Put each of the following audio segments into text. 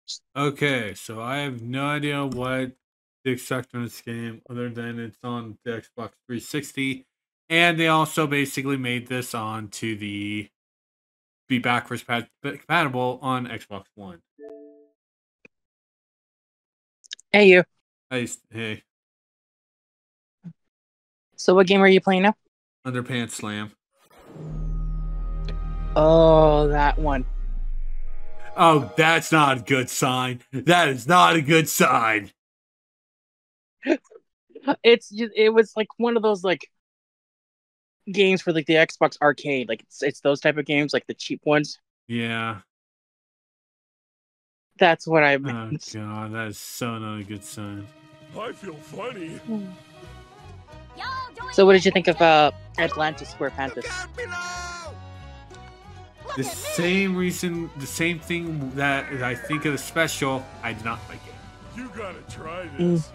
Okay, so I have no idea what to expect from this game other than it's on the Xbox 360, and they also basically made this onto the be backwards compatible on Xbox One. Hey, you. Hey, So what game are you playing now? Underpants Slam. Oh, that one. Oh, that's not a good sign. That is not a good sign. It was like one of those like games for like the Xbox Arcade. Like it's those type of games, like the cheap ones. Yeah. That's what I Oh meant. god, that is so not a good sign. I feel funny. So what did you think of Atlantis Square Panthers? The same thing that I think of the special, I did not like it. You gotta try this.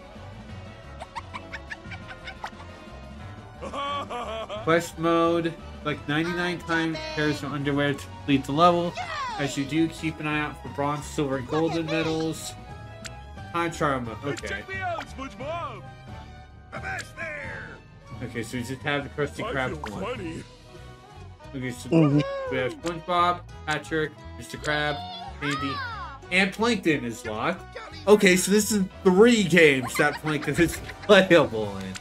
Quest mode, like 99 times pairs of underwear to complete the level. As you do, keep an eye out for bronze, silver, and golden medals. Time trial mode. Okay. Check me out, SpongeBob. There. Okay, so we just have the Krusty Krab one. Funny. Okay, so we have SpongeBob, Patrick, Mr. Krab, Andy, and Plankton is locked. Okay, so this is 3 games that Plankton is playable in.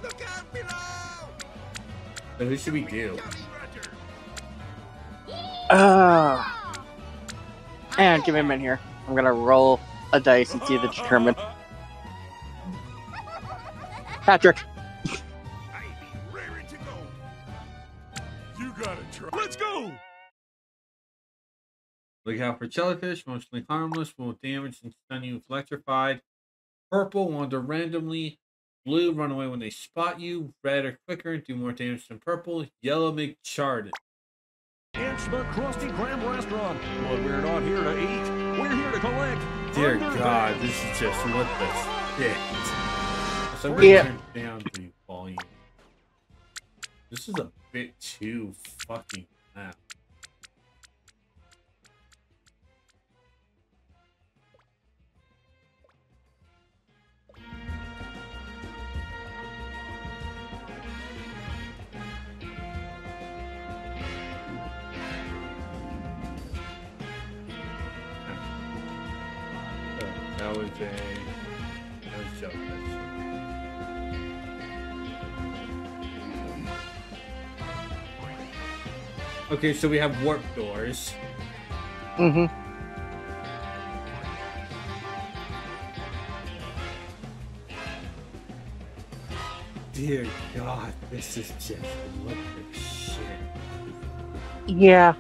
So who should we do? And give me a minute here. I'm gonna roll a dice and see the determine. Patrick. You gotta try. Let's go. Look out for jellyfish, mostly harmless, will damage and stun you if electrified. Purple, wander randomly. Blue, run away when they spot you. Red are quicker and do more damage than purple. Yellow, make charred. It's the Krusty Krab restaurant, but we're not here to eat. We're here to collect. Dear God, this is just what the shit. So I'm Yeah. gonna turn down the volume. This is a bit too fucking loud. That was jellyfish. Okay, so we have warp doors. Mm-hmm. Dear God, this is just what the shit. Yeah.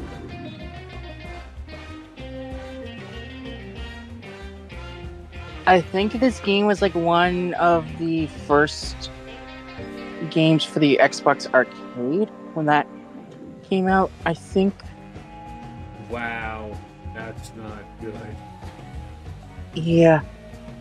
I think this game was like one of the first games for the Xbox Arcade when that came out, I think. Wow, that's not good. Yeah.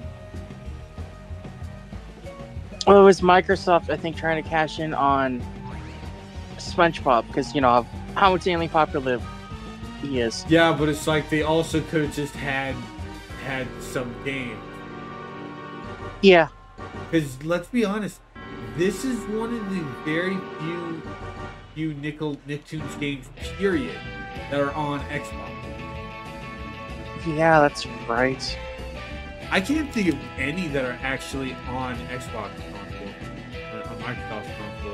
Well, it was Microsoft, I think, trying to cash in on SpongeBob because, you know, how insanely popular he is. Yeah, but it's like they also could have just had some games. Yeah. Because let's be honest, this is one of the very few Nicktoons games, period, that are on Xbox. Yeah, that's right. I can't think of any that are actually on Xbox consoles, or on Microsoft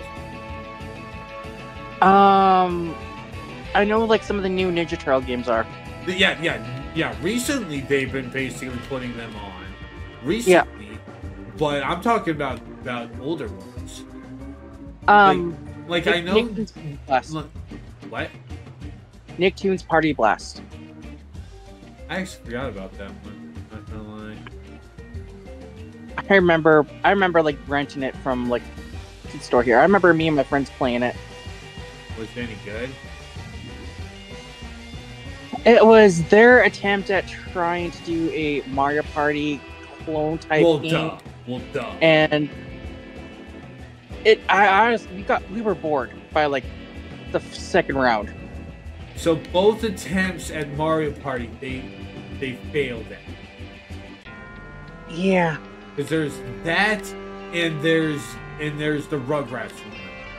consoles. I know like some of the new Ninja Turtle games are. Yeah. Recently, they've been basically putting them on. Recently, Yeah. But I'm talking about older ones. Like I know. Nicktoons Blast. What? Nicktoons Party Blast. I actually forgot about that one. Not gonna lie. I remember like renting it from like the store here. I remember me and my friends playing it. Was it any good? It was their attempt at trying to do a Mario Party clone type game. Well, duh. And I honestly, we were bored by like the second round. So both attempts at Mario Party, they failed at. Yeah. Because there's that, and there's the Rugrats one.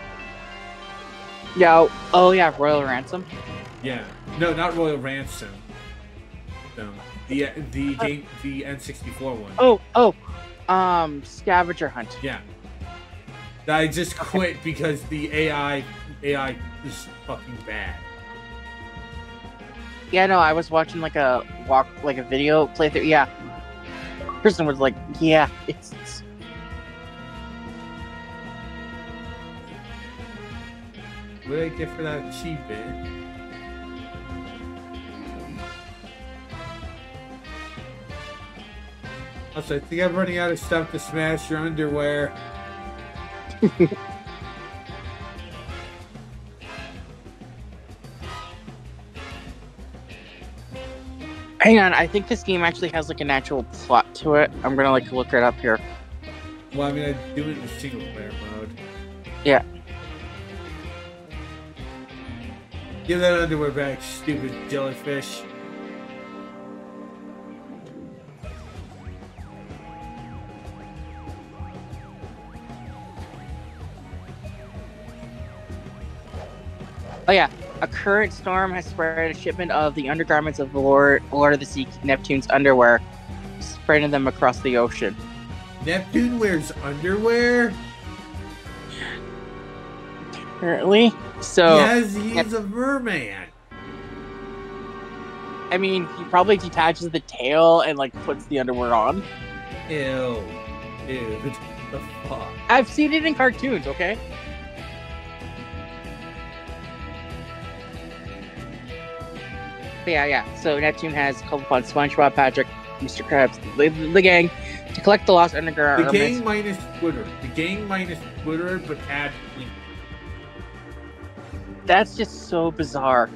Yeah. Oh yeah, Royal Ransom. Yeah. No, not Royal Ransom. No. The game, the N64 one. Scavenger Hunt. Yeah. I just quit because the AI is fucking bad. Yeah, no, I was watching like a video playthrough. Yeah. Person was like, yeah, it's What did I get for that cheap bit? Also, I think I'm running out of stuff to smash your underwear. Hang on, I think this game actually has like an actual plot to it. I'm gonna like look it up here. Well, I mean, I do it in single player mode. Yeah. Give that underwear back, stupid jellyfish. Oh yeah, a current storm has spread a shipment of the undergarments of the Lord of the Sea, Neptune's underwear, spreading them across the ocean. Neptune wears underwear? Apparently. So He's a merman. I mean, he probably detaches the tail and like puts the underwear on. Ew. Dude, what the fuck? I've seen it in cartoons, okay? But yeah. So Neptune has called upon SpongeBob, Patrick, Mr. Krabs, the gang, to collect the lost undergarments. The gang minus Twitter. The gang minus Twitter, but add Link. That's just so bizarre.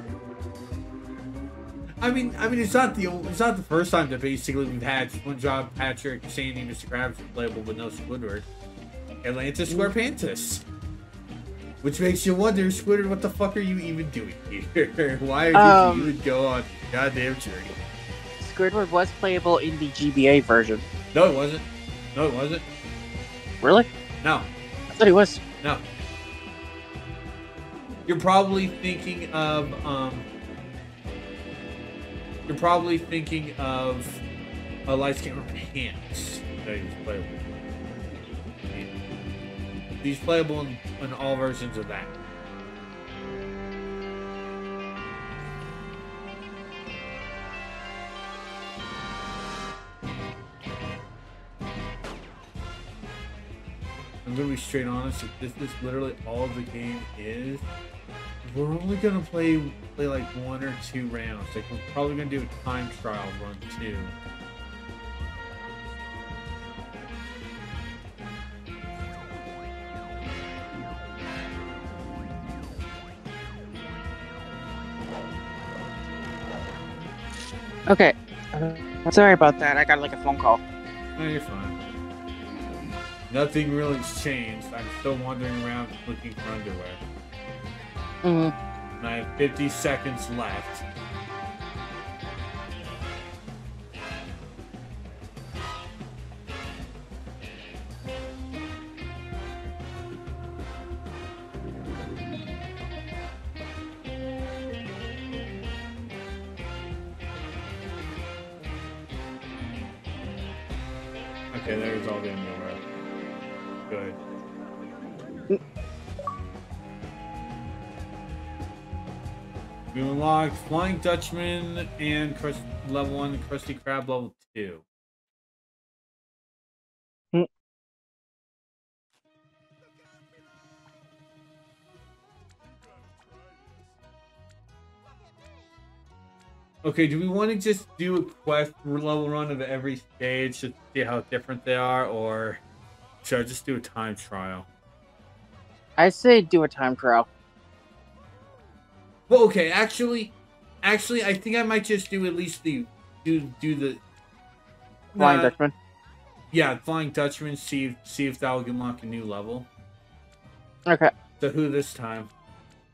I mean, it's not the first time that basically we've had SpongeBob, Patrick, Sandy, Mr. Krabs playable with no Squidward. Atlantis Squarepantis. Which makes you wonder, Squidward, what the fuck are you even doing here? Why did you even go on goddamn journey? Squidward was playable in the GBA version. No, it wasn't. No, it wasn't. Really? No. I thought he was. No. You're probably thinking of Lights Camera Pants that he's playable. He's playable in all versions of that. I'm gonna be straight honest, if this is literally all the game is, we're only gonna play like 1 or 2 rounds. Like, we're probably gonna do a time trial run too. Okay. Sorry about that. I got like a phone call. No, you're fine. Nothing really's changed. I'm still wandering around looking for underwear. Mm-hmm. And I have 50 seconds left. Okay, there's all the underwear. Good. We unlocked Flying Dutchman and level 1, Krusty Krab level 2. Okay, do we want to just do a quest level run of every stage to see how different they are, or should I just do a time trial? I say do a time trial. Well, okay, actually, I think I might just do at least the Flying Dutchman. Yeah, Flying Dutchman. See if that will unlock a new level. Okay. So who this time?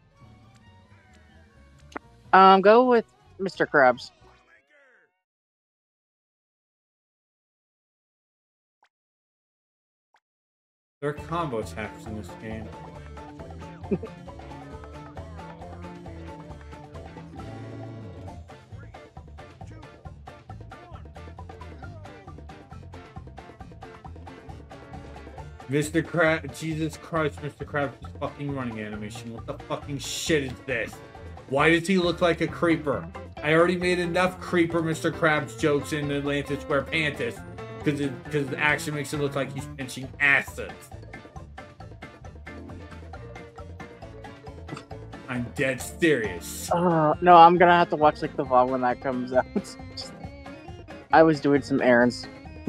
Go with Mr. Krabs. There are combo attacks in this game. Mr. Krabs, Jesus Christ, Mr. Krabs' fucking running animation. What the fucking shit is this? Why does he look like a creeper? I already made enough creeper Mr. Krabs jokes in Atlantis Square Pantis because the action makes it look like he's pinching acids. I'm dead serious. No, I'm gonna have to watch like the VOD when that comes out. I was doing some errands.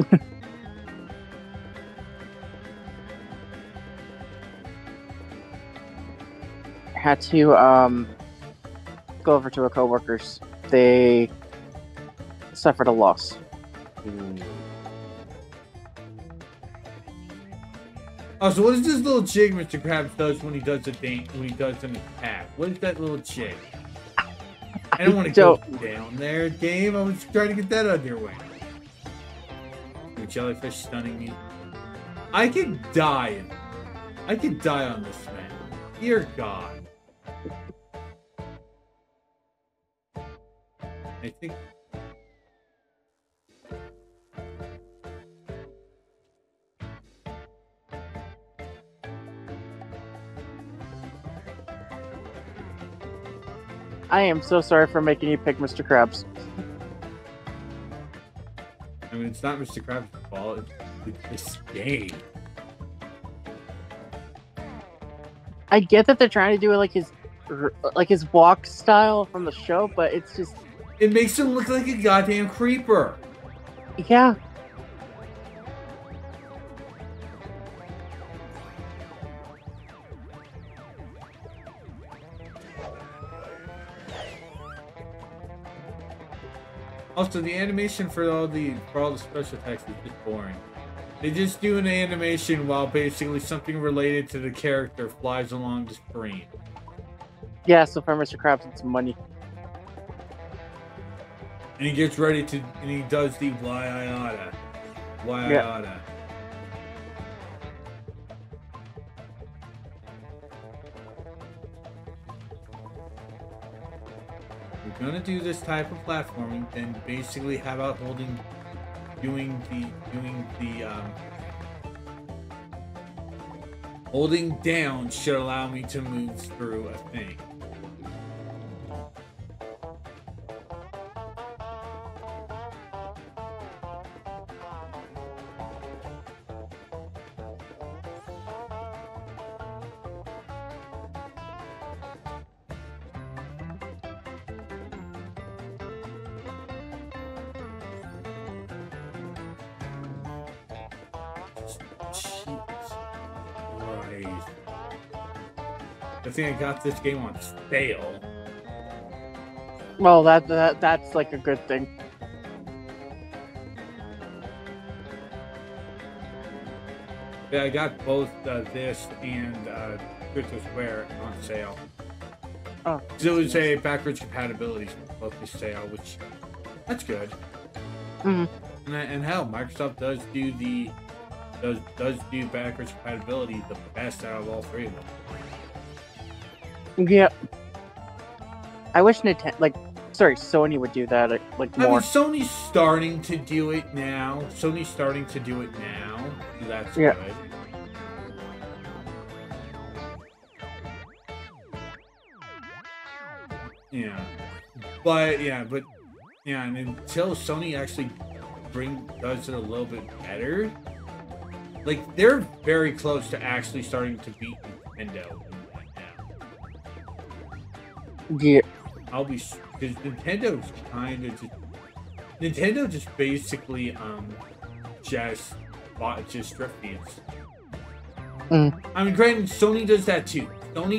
Had to go over to a coworker's. They suffered a loss. Oh, so what is this little jig Mr. Krabs does when he does an attack? What is that little jig? I don't want to go down there, game. I was trying to get that out of your way. The jellyfish stunning me. I could die. I could die on this man. Dear God. I think. I am so sorry for making you pick Mr. Krabs. I mean, it's not Mr. Krabs' fault. It's this game. I get that they're trying to do it like his walk style from the show, but it's just. It makes him look like a goddamn creeper. Yeah. Also, the animation for all the special effects is just boring. They just do an animation while basically something related to the character flies along the screen. Yeah, so for Mr. Krabs, it's money. And he gets ready to, and he does the why I oughta. Why I oughta. We're gonna do this type of platforming, then basically how about doing holding down should allow me to move through a thing. I think I got this game on sale. Well, that's like a good thing. Yeah, I got both this and Crystal Square on sale. Oh, so it was a backwards compatibility both the sale, which that's good. Mm-hmm. And hell, Microsoft does do backwards compatibility the best out of all three of them. Yeah. I wish Sony would do that like more. I mean, Sony's starting to do it now. So that's good. Yeah. But and until Sony actually does it a little bit better, like they're very close to actually starting to beat Nintendo. Yeah. I'll be because Nintendo's Nintendo just basically just strip feeds. I mean, granted, Sony does that too.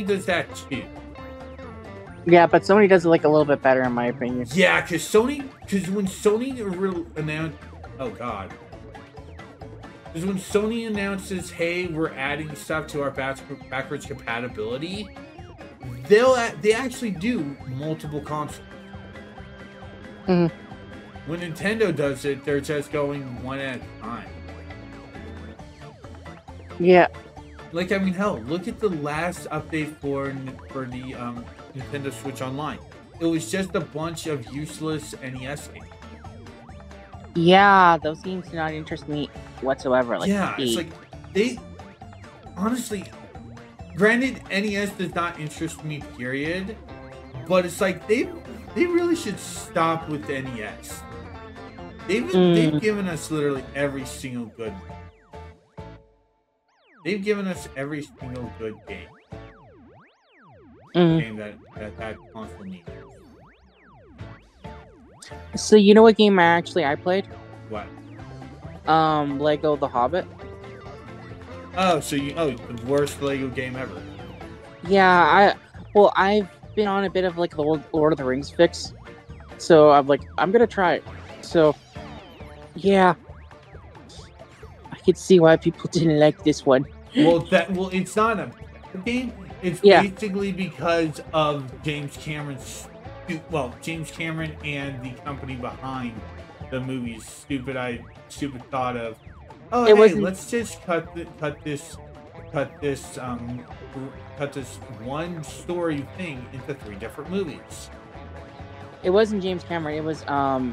Yeah, but Sony does it like a little bit better in my opinion. Yeah, because when Sony announced, oh god, because when Sony announces, hey, we're adding stuff to our backwards compatibility, they actually do multiple consoles. When Nintendo does it, they're just going one at a time. Yeah. Like, I mean, hell, look at the last update for the Nintendo Switch Online. It was just a bunch of useless NES games. Yeah, those games do not interest me whatsoever. Like, Yeah, it's like they honestly, granted, NES does not interest me, period. But it's like they really should stop with the NES. They've given us literally every single good. They've given us every single good game. Game that console needs. So you know what game I played? What? Lego The Hobbit. Oh, so the worst Lego game ever. Yeah, I've been on a bit of like the Lord of the Rings fix, so I'm gonna try it. So, yeah, I could see why people didn't like this one. Well, it's not a bad game. It's basically because of James Cameron and the company behind the movie's stupid thought of, let's just cut this one story thing into 3 different movies. It wasn't James Cameron. It was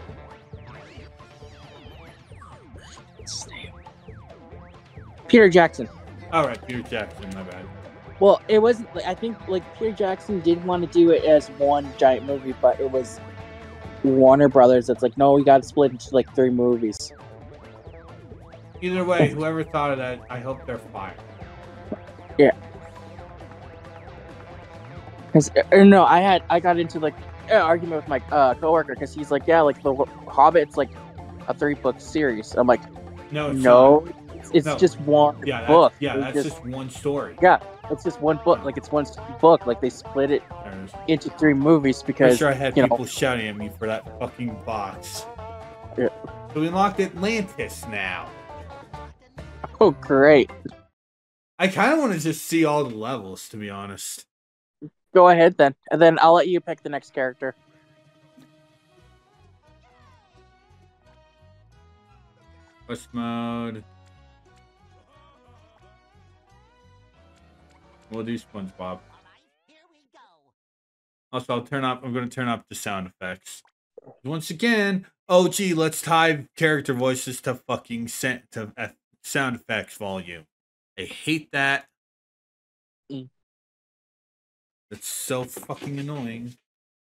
what's his name? Peter Jackson. All right, Peter Jackson. My bad. Well, it wasn't. I think Peter Jackson did want to do it as one giant movie, but it was Warner Brothers that's like, no, we got to split into 3 movies. Either way, whoever thought of that, I hope they're fired. Yeah. Cause no, I got into an argument with my coworker because he's like, yeah, the Hobbit's a 3-book series. I'm like, no, it's just one book. That's just one story. Yeah, it's just one book. It's one book. They split it into 3 movies because I'm sure I had people shouting at me for that fucking box. Yeah. So we unlocked Atlantis now. Oh, great. I kind of want to just see all the levels, to be honest. Go ahead then, and then I'll let you pick the next character. Quest mode. We'll do SpongeBob. Also, I'm going to turn up the sound effects. Once again, let's tie character voices to fucking sound effects volume. I hate that. It's so fucking annoying.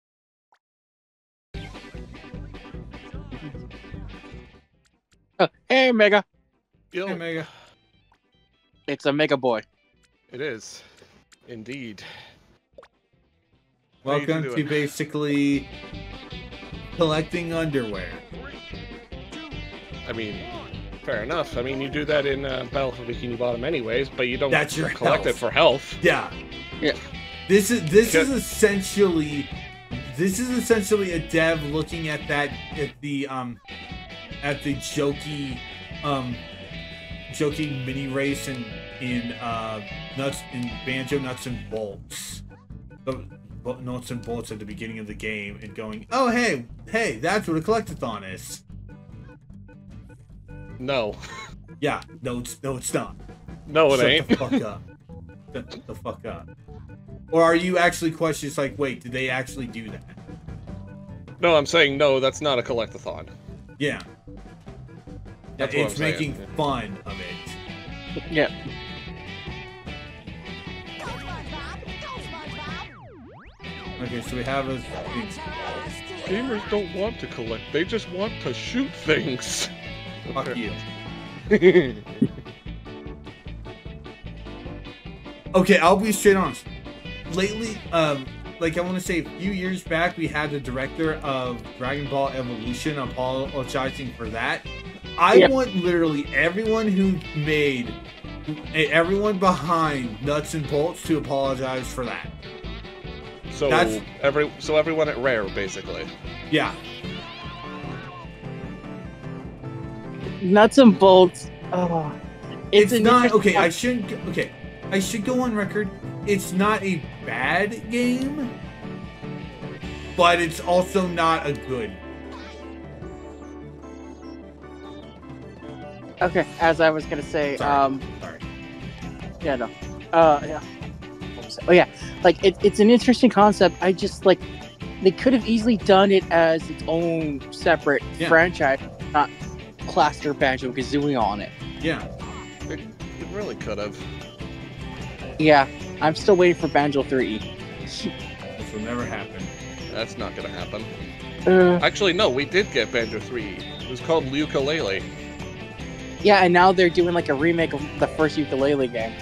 Oh, hey, Mega. Yo. Hey, Mega. It's a Mega Boy. It is. Indeed. Welcome to basically collecting underwear. I mean, fair enough. I mean, you do that in Battle for Bikini Bottom anyways, but you don't collect it for health. Yeah. Yeah. This is essentially a dev looking at the jokey mini race in Banjo Nuts and Bolts. The Nuts and Bolts at the beginning of the game and going, oh hey, that's what a collectathon is. No. Yeah, no it's not. No, it ain't. Shut the fuck up. Shut the fuck up. Or are you actually questions wait, did they actually do that? No, I'm saying no, that's not a collectathon. Yeah. That's what It's I'm saying. making fun of it. Yeah. Okay, so we have a... Gamers don't want to collect, they just want to shoot things. Fuck you. Okay, I'll be straight honest. Lately, I want to say a few years back, we had the director of Dragon Ball Evolution apologizing for that. I want literally everyone behind Nuts and Bolts to apologize for that. So everyone at Rare, basically. Yeah. Nuts and Bolts. Oh, It's not okay. I should go on record. It's not a bad game, but it's also not a good. Okay, as I was gonna say, Sorry. Yeah, no. Yeah. What was it? Oh yeah, like it's an interesting concept. I just like they could have easily done it as its own separate franchise, not plaster Banjo-Kazooie on it. Yeah. It really could have. Yeah, I'm still waiting for Banjo 3. This will never happen. That's not gonna happen. Uh, Actually, no, we did get Banjo 3. It was called Ukulele. yeah, and now they're doing like a remake of the first ukulele game.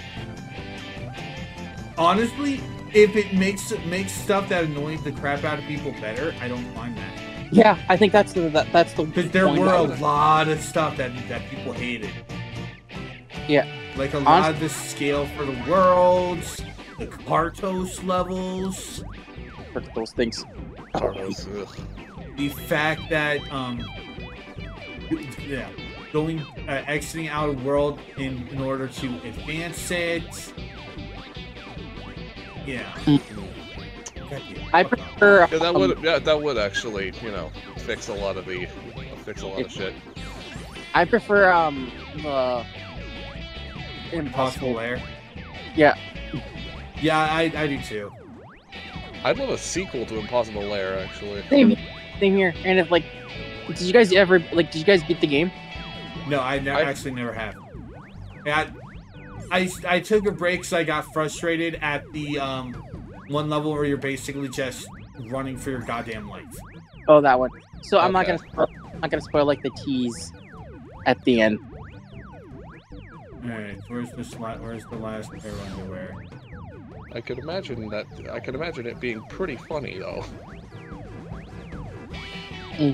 Honestly, if it makes stuff that annoys the crap out of people better, I don't mind that. Yeah, I think that's the Because there point were a of it. lot of stuff that people hated. Yeah. Like a lot of the scale for the worlds, the Kartos levels, For those things. Carlos, ugh. the fact that going exiting out of world in order to advance it. Yeah. I prefer. That would actually, fix a lot of shit. I prefer the Impossible Lair. Yeah. Yeah, I do too. I'd love a sequel to Impossible Lair, actually. Same here. And if like, did you guys beat the game? No, I actually never have. I took a break because I got frustrated at the one level where you're basically just running for your goddamn life. Oh, that one. So I'm not Okay. gonna spoil like the tease at the end. All right, where's the last pair of underwear? I could imagine it being pretty funny, though. Mm.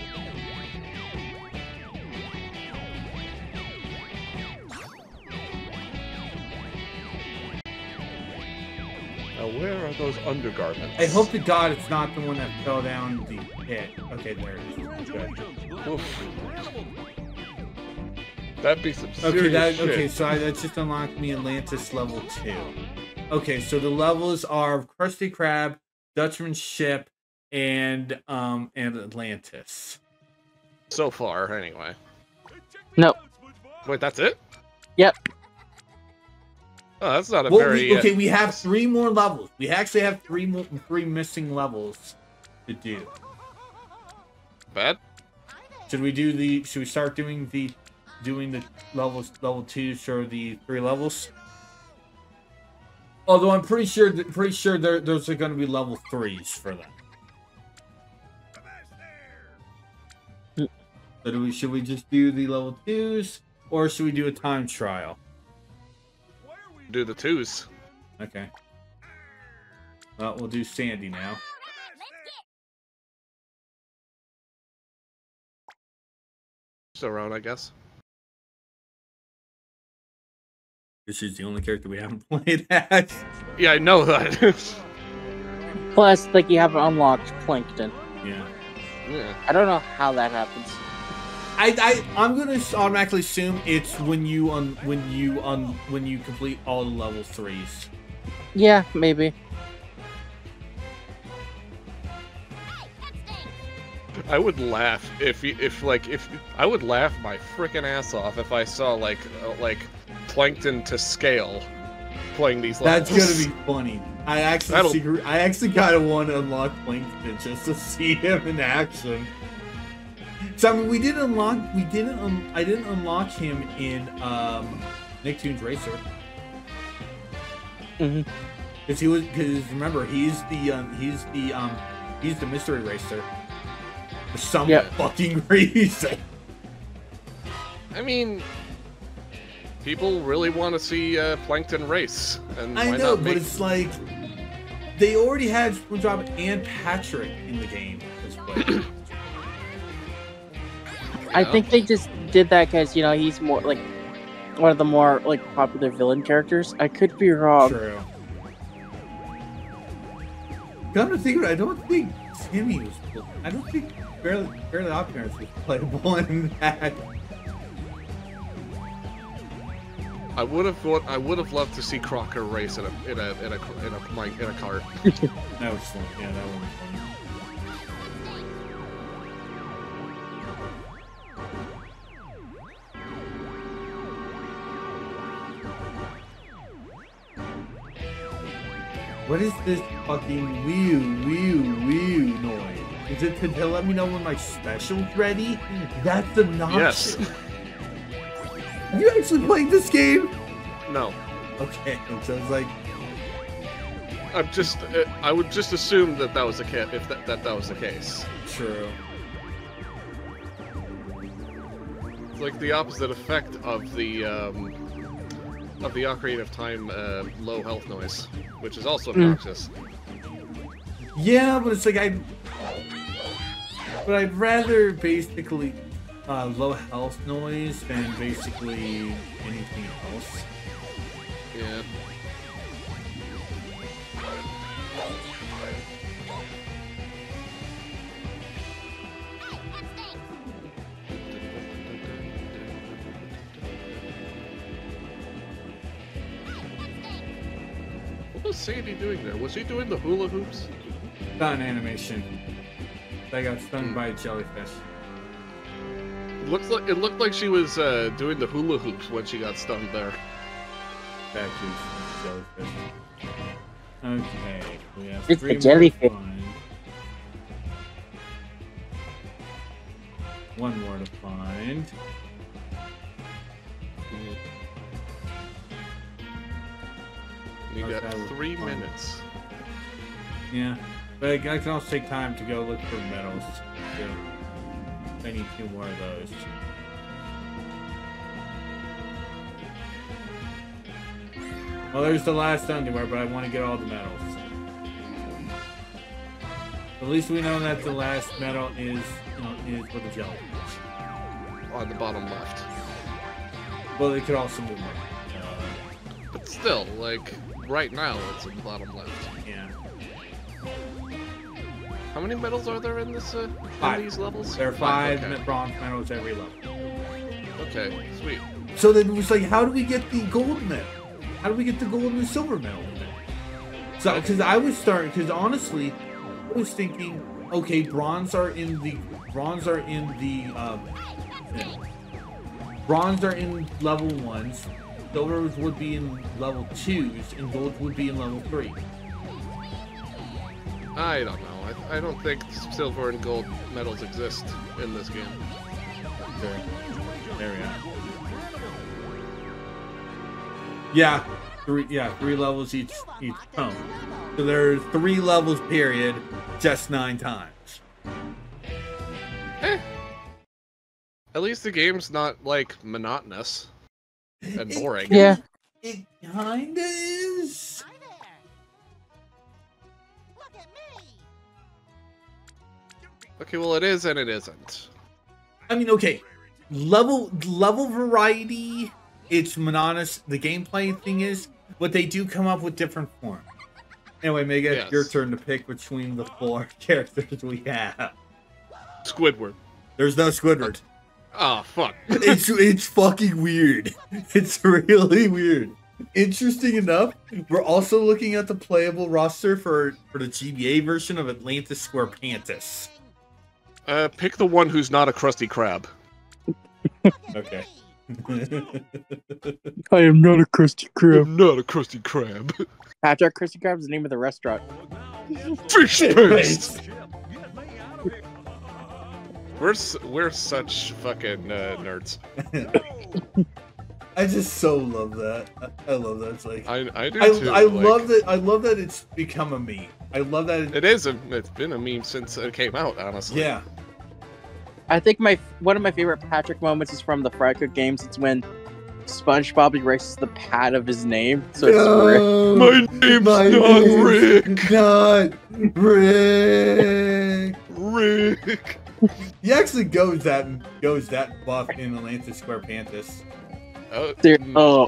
Now, where are those undergarments? I hope to God it's not the one that fell down the pit. Okay, there it is. Good. Oof. That'd be some serious shit. Okay, so that just unlocked me Atlantis level 2. Okay, so the levels are Krusty Krab, Dutchman's Ship, and Atlantis. So far, anyway. No. Wait, that's it? Yep. Oh, that's not a Well, very... we have 3 more levels. We actually have 3 missing levels to do. Bad? Should we start doing the levels, level 2 for the 3 levels? Although I'm pretty sure those are going to be level 3s for them. So should we just do the level 2s, or should we do a time trial? Do the 2s. Okay. Well, we'll do Sandy now. Still around, I guess. She's the only character we haven't played as. Yeah, I know that. Plus, like you haven't unlocked Plankton. Yeah. Yeah. I don't know how that happens. I'm gonna automatically assume it's when you complete all the level 3s. Yeah, maybe. I would laugh if I would laugh my freaking ass off if I saw like Plankton to scale playing these levels. That's gonna be funny. I actually kind of want to unlock Plankton just to see him in action. So I mean, I didn't unlock him in Nicktoons Racer. Mhm. Because remember he's the mystery racer for some fucking reason. I mean, people really want to see Plankton race, and I why know, not but it's like they already had SpongeBob and Patrick in the game this way. I think they just did that because he's more like one of the more like popular villain characters. I could be wrong. True. Come to think of it, I don't think Timmy was. I don't think Fairly Odd Parents was playable in that. I would have loved to see Crocker race in a cart. That was fun. Yeah, that one was fun. What is this fucking wee noise? Is it to let me know when my special's ready? That's obnoxious. Yes. Have you actually played this game? No. Okay, so it's like, I would just assume that was the case. If that was the case. true. It's like the opposite effect of the Ocarina of Time low health noise, which is also obnoxious. Yeah, but it's like I'd rather basically low health noise than basically anything else. Yeah. What was Sandy doing there? Was he doing the hula hoops? Not an animation. I got stung by a jellyfish. It looked like she was doing the hula hoops when she got stung there. That jellyfish. Okay, we have It's 3 the more jellyfish. to find. 1 more to find. You got Okay, 3 fine. minutes. Yeah, but I can also take time to go look for medals. Too. I need 2 more of those. Well, there's the last underwear, but I want to get all the medals. At least we know that the last medal is with the jellyfish. On the bottom left. Well, they could also move more. But still, like, right now it's in the bottom left. Yeah. How many medals are there in this in 5. these levels? There are 5 Okay. bronze medals every level. Okay, sweet. So then it was like, how do we get the gold medal? How do we get the gold and the silver medal? So, because honestly, I was thinking, okay, bronze are in level 1s, silvers would be in level 2s, and gold would be in level 3. I don't know. I don't think silver and gold medals exist in this game. There we are. Yeah, 3 levels each tone. So there's 3 levels period, just 9 times. At least the game's not, like, monotonous and boring. Yeah. It kinda is. Hi there. Look at me. Okay, well, it is and it isn't. I mean, okay, level variety. It's monotonous. The gameplay thing is, but they do come up with different forms. Anyway, Mega, Yes. your turn to pick between the 4 characters we have. Squidward. There's no Squidward. Oh, fuck. It's fucking weird. It's really weird. Interesting enough, we're also looking at the playable roster for the GBA version of Atlantis Squarepantis. Pick the one who's not a Krusty Krab. Okay. I am not a Krusty Krab. I'm not a Krusty Krab. Patrick, Krusty Krab is the name of the restaurant. Fish paste! Get me out of here. We're such fucking nerds. I just so love that. I love that. It's like I do I too. love that. I love that it's become a meme. I love that. It's been a meme since it came out, honestly. Yeah. I think one of my favorite Patrick moments is from the Fry Cook games. It's when SpongeBob erases the pad of his name, so it's Rick. My name's not Rick. Not Rick. Rick. He actually goes that buff in Atlantis Squarepantis. Oh, Oh,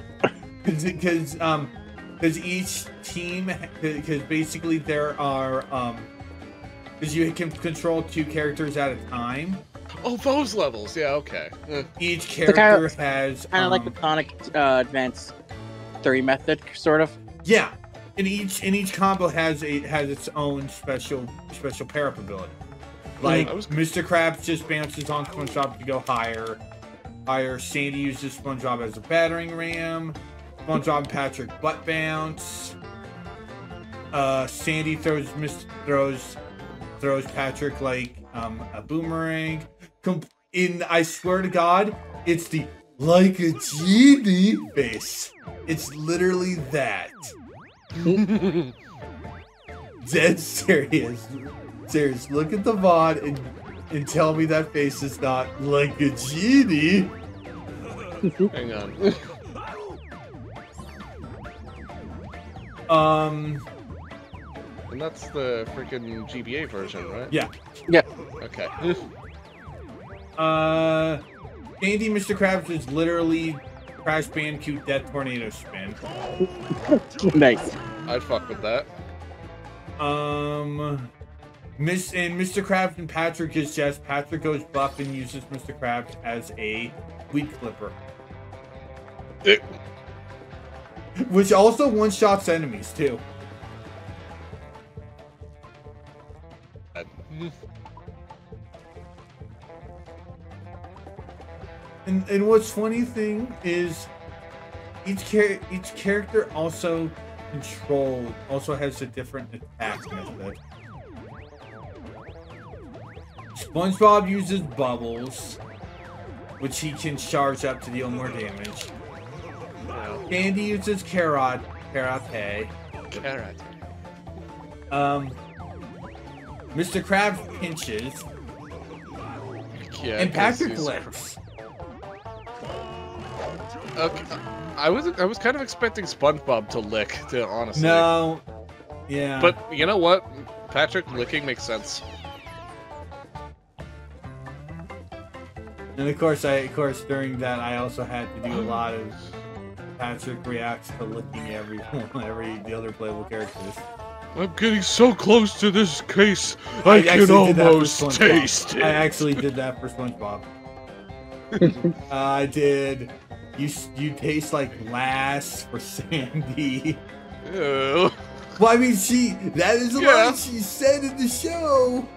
Because each team, because basically there are because you can control 2 characters at a time. oh, those levels. Yeah, okay. Each character has kind of like the Sonic Advance 3 method, sort of. yeah, and each combo has its own special pair-up ability. Like Mr. Krabs just bounces on SpongeBob to go higher. Sandy uses SpongeBob as a battering ram. SpongeBob and Patrick butt bounce. Sandy throws Patrick like a boomerang. I swear to God, it's the like a genie face. It's literally that. Dead serious. Serious. Look at the VOD and tell me that face is not like a genie. Hang on. And that's the freaking GBA version, right? Yeah. Yeah. Okay. Andy Mr. Krabs is literally Crash Bandicoot Death Tornado Spin. Nice. I'd fuck with that. Mr. Krabs and Patrick is just Patrick goes buff and uses Mr. Krabs as a weed clipper. Which also one-shots enemies, too. And what's funny thing is each character also has a different attack method. SpongeBob uses bubbles, which he can charge up to deal more damage. Sandy uses karate. Carrot. Mr. Krabs pinches, Yeah, and 'cause Patrick he's- licks. Okay, I was kind of expecting SpongeBob to lick, to honestly. No, yeah, But you know what? Patrick licking makes sense. and of course during that I also had to do a lot of Patrick reacts to licking the other playable characters. I'm getting so close to this case, I I can actually did that for almost SpongeBob. taste it. I actually did that for SpongeBob. I did. You taste like Lass for Sandy. Ew. Well, I mean, that is a Yeah. line she said in the show.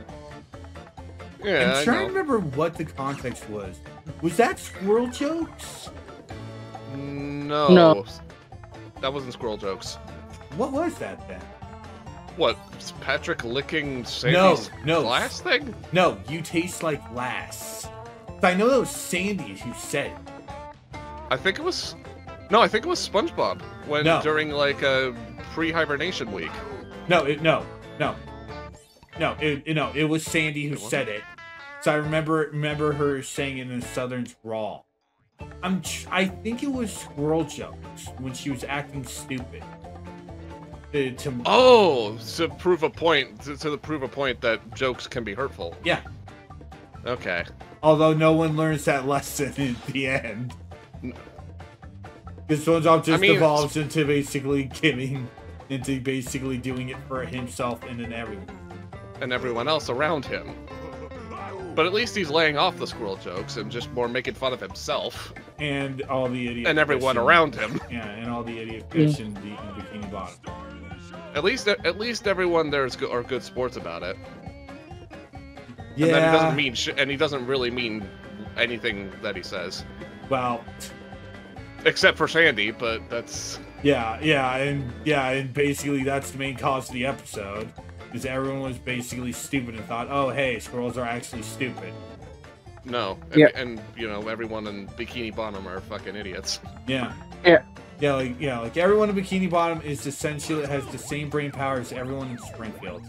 Yeah, I'm I trying to know. remember what the context was. Was that squirrel jokes? No. No. That wasn't squirrel jokes. What was that then? What? Patrick licking Sandy's no. glass thing? No, you taste like Lass. I know that was Sandy who said it. I think it was. No, I think it was SpongeBob when No. during like a pre-hibernation week. No, it was Sandy who said it. So I remember her saying it in a southern drawl. I think it was squirrel jokes when she was acting stupid. Oh, to prove a point. To prove a point that jokes can be hurtful. Yeah. Okay. Although no one learns that lesson in the end. Because SpongeBob just evolves into basically doing it for himself and then everyone. And everyone else around him. But at least he's laying off the squirrel jokes and just more making fun of himself And all the idiots. and everyone around him. Yeah, and all the idiot fish in Bikini Bottom. At least everyone there are good sports about it. Yeah. And then he doesn't mean and he doesn't really mean anything that he says, Well, except for Sandy. But that's and basically that's the main cause of the episode. Because everyone was basically stupid and thought, oh hey, squirrels are actually stupid. no. Yeah. And you know everyone in Bikini Bottom are fucking idiots. Yeah. Yeah. Like everyone in Bikini Bottom is essentially has the same brain power as everyone in Springfield.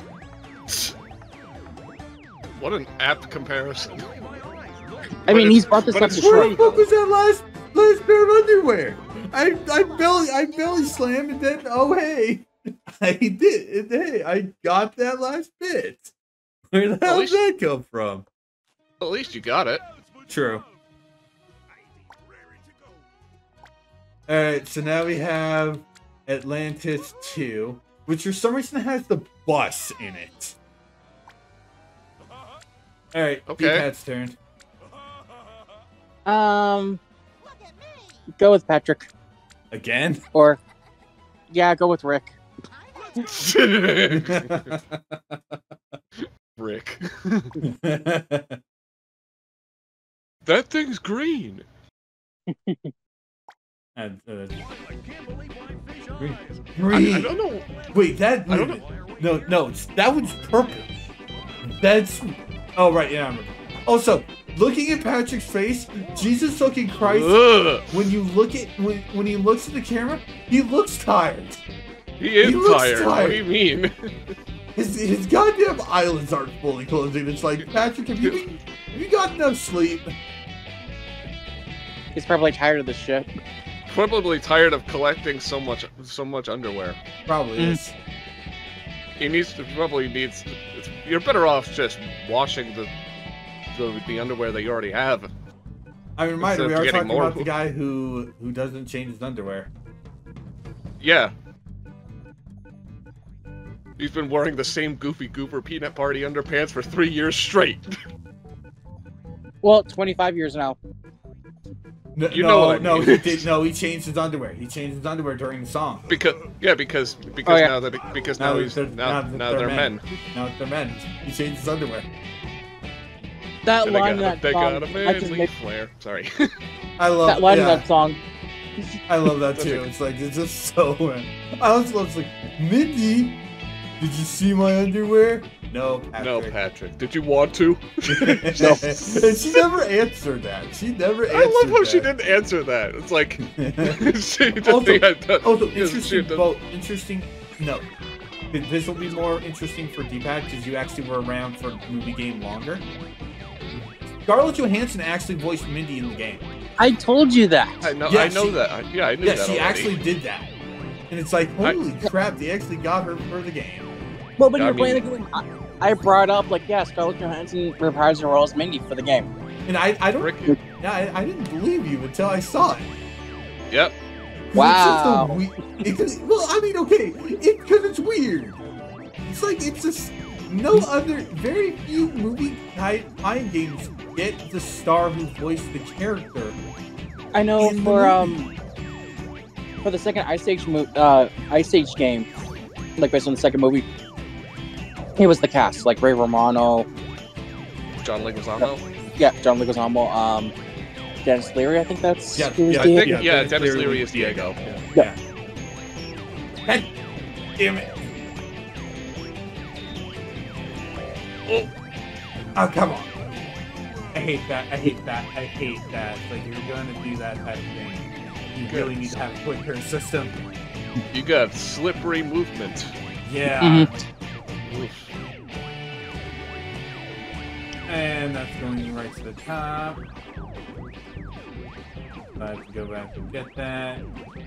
What an apt comparison. I mean, he's brought this but up it's before. Where true, the fuck though. was that last pair of underwear? I belly slammed and then oh hey, I did. Hey, I got that last bit. Where the hell did that come from? At least you got it. True. Alright, so now we have Atlantis 2, which for some reason has the bus in it. Alright, Okay. Pat's turn. Go with Patrick. Again? Or, yeah, go with Rick. Rick. That thing's green. And, I can't believe my fish Green. eyes. green. I don't know. Wait, that. I don't No, that one's purple. That's. Oh right, yeah. I remember. Also, looking at Patrick's face, Jesus fucking Christ. Ugh. When you look at when he looks at the camera, he looks tired. He is looks tired. What do you mean? His goddamn eyelids aren't fully closing. It's like, Patrick, have you got enough sleep? He's probably tired of this shit. Probably tired of collecting so much underwear. Probably is. He probably needs. You're better off just washing the underwear that you already have. I'm reminded, we Instead are of talking getting more. about the guy who doesn't change his underwear. Yeah. He's been wearing the same Goofy Goober Peanut Party underpants for 3 years straight. Well, 25 years now. No, You know what I no, mean. he did. No, he changed his underwear. He changed his underwear during the song. Because yeah. now that because now Now he's they're- now now they're men. Now they're men. He changed his underwear. That And they line in got a that big song, out of I just manly make flare. Sorry. I love that line in yeah, that song. I love that too. It's like it's just so. I also love like, Mindy, did you see my underwear? No, Patrick. No, Patrick. Did you want to? No. And she never answered that. She never answered I love how that. she didn't answer that. It's like she didn't Also- think I'd done. Also, Yes, she interesting. did. Well, interesting. No, this will be more interesting for D-Pad because you actually were around for the movie game longer. Scarlett Johansson actually voiced Mindy in the game. I told you that. I know. Yeah, I know she- that. I knew Yeah, that she already. actually did that, and it's like, holy crap, they actually got her for the game. Well, when I you're playing mean- the game, I brought up, like, yeah, Scarlett Johansson reprised her role as Mindy for the game. And I don't. Rick. Yeah, I didn't believe you until I saw it. Yep. 'Cause Wow. It's just well, I mean, okay, because it's weird. It's like it's just no other. Very few movie tie-in games get the star who voiced the character. I know In the for the second Ice Age game, like based on the second movie, it was the cast, like Ray Romano, John Leguizamo. yeah, John Leguizamo, Dennis Leary, I think that's Yeah, who was yeah, I Diego. think yeah, Dennis Leary is Diego. Yeah. God damn it! Oh, come on! I hate that. I hate that. I hate that. Like, if you're gonna do that type of thing, you really need to have a quicker system. You got slippery movement. Yeah. Mhm. Oof. And that's going right to the top. I have to go back and get that.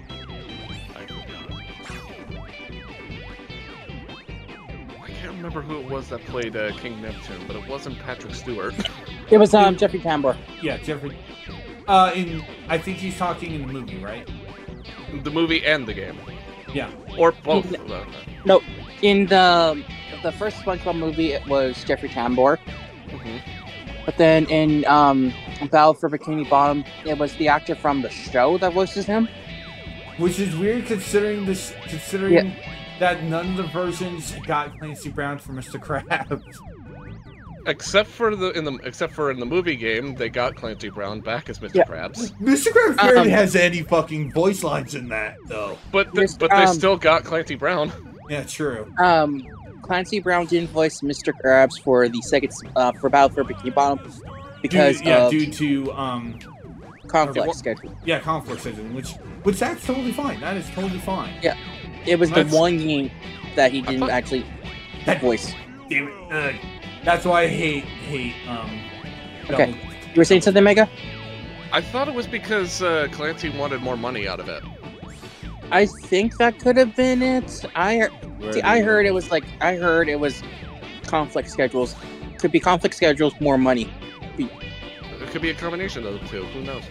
I can't remember who it was that played King Neptune, but it wasn't Patrick Stewart. It was Jeffrey Tambor. Yeah, Jeffrey. I think he's talking in the movie, right? The movie and the game, Yeah. or both. No, in the first SpongeBob movie, it was Jeffrey Tambor. Mhm. But then in Battle for Bikini Bottom, it was the actor from the show that voices him. Which is weird considering this, considering that none of the versions got Clancy Brown for Mr. Krabs. Except for in the movie game, they got Clancy Brown back as Mr. Yeah. Krabs. Mr. Krabs barely has any fucking voice lines in that, though. But Yes, they still got Clancy Brown. Yeah, true. Clancy Brown didn't voice Mr. Krabs for the second for Battle for Bikini Bottom because Due to conflict what- schedule. conflict system, which that's totally fine. That is totally fine. Yeah. It was the That's- one game that he I didn't thought- actually That- voice. Damn it. That's why I hate Okay. You were saying something, Mega? I thought it was because Clancy wanted more money out of it. I think that could have been it. I heard it was conflict schedules. Could be conflict schedules, more money. It could be a combination of the two. Who knows?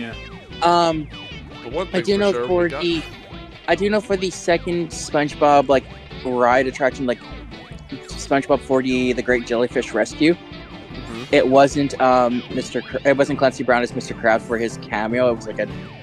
But one I thing do know sure, for we got- I do know for the second SpongeBob like ride attraction, like SpongeBob 4D, the Great Jellyfish Rescue. Mhm. It wasn't it wasn't Clancy Brown as Mr. Krabs for his cameo. It was like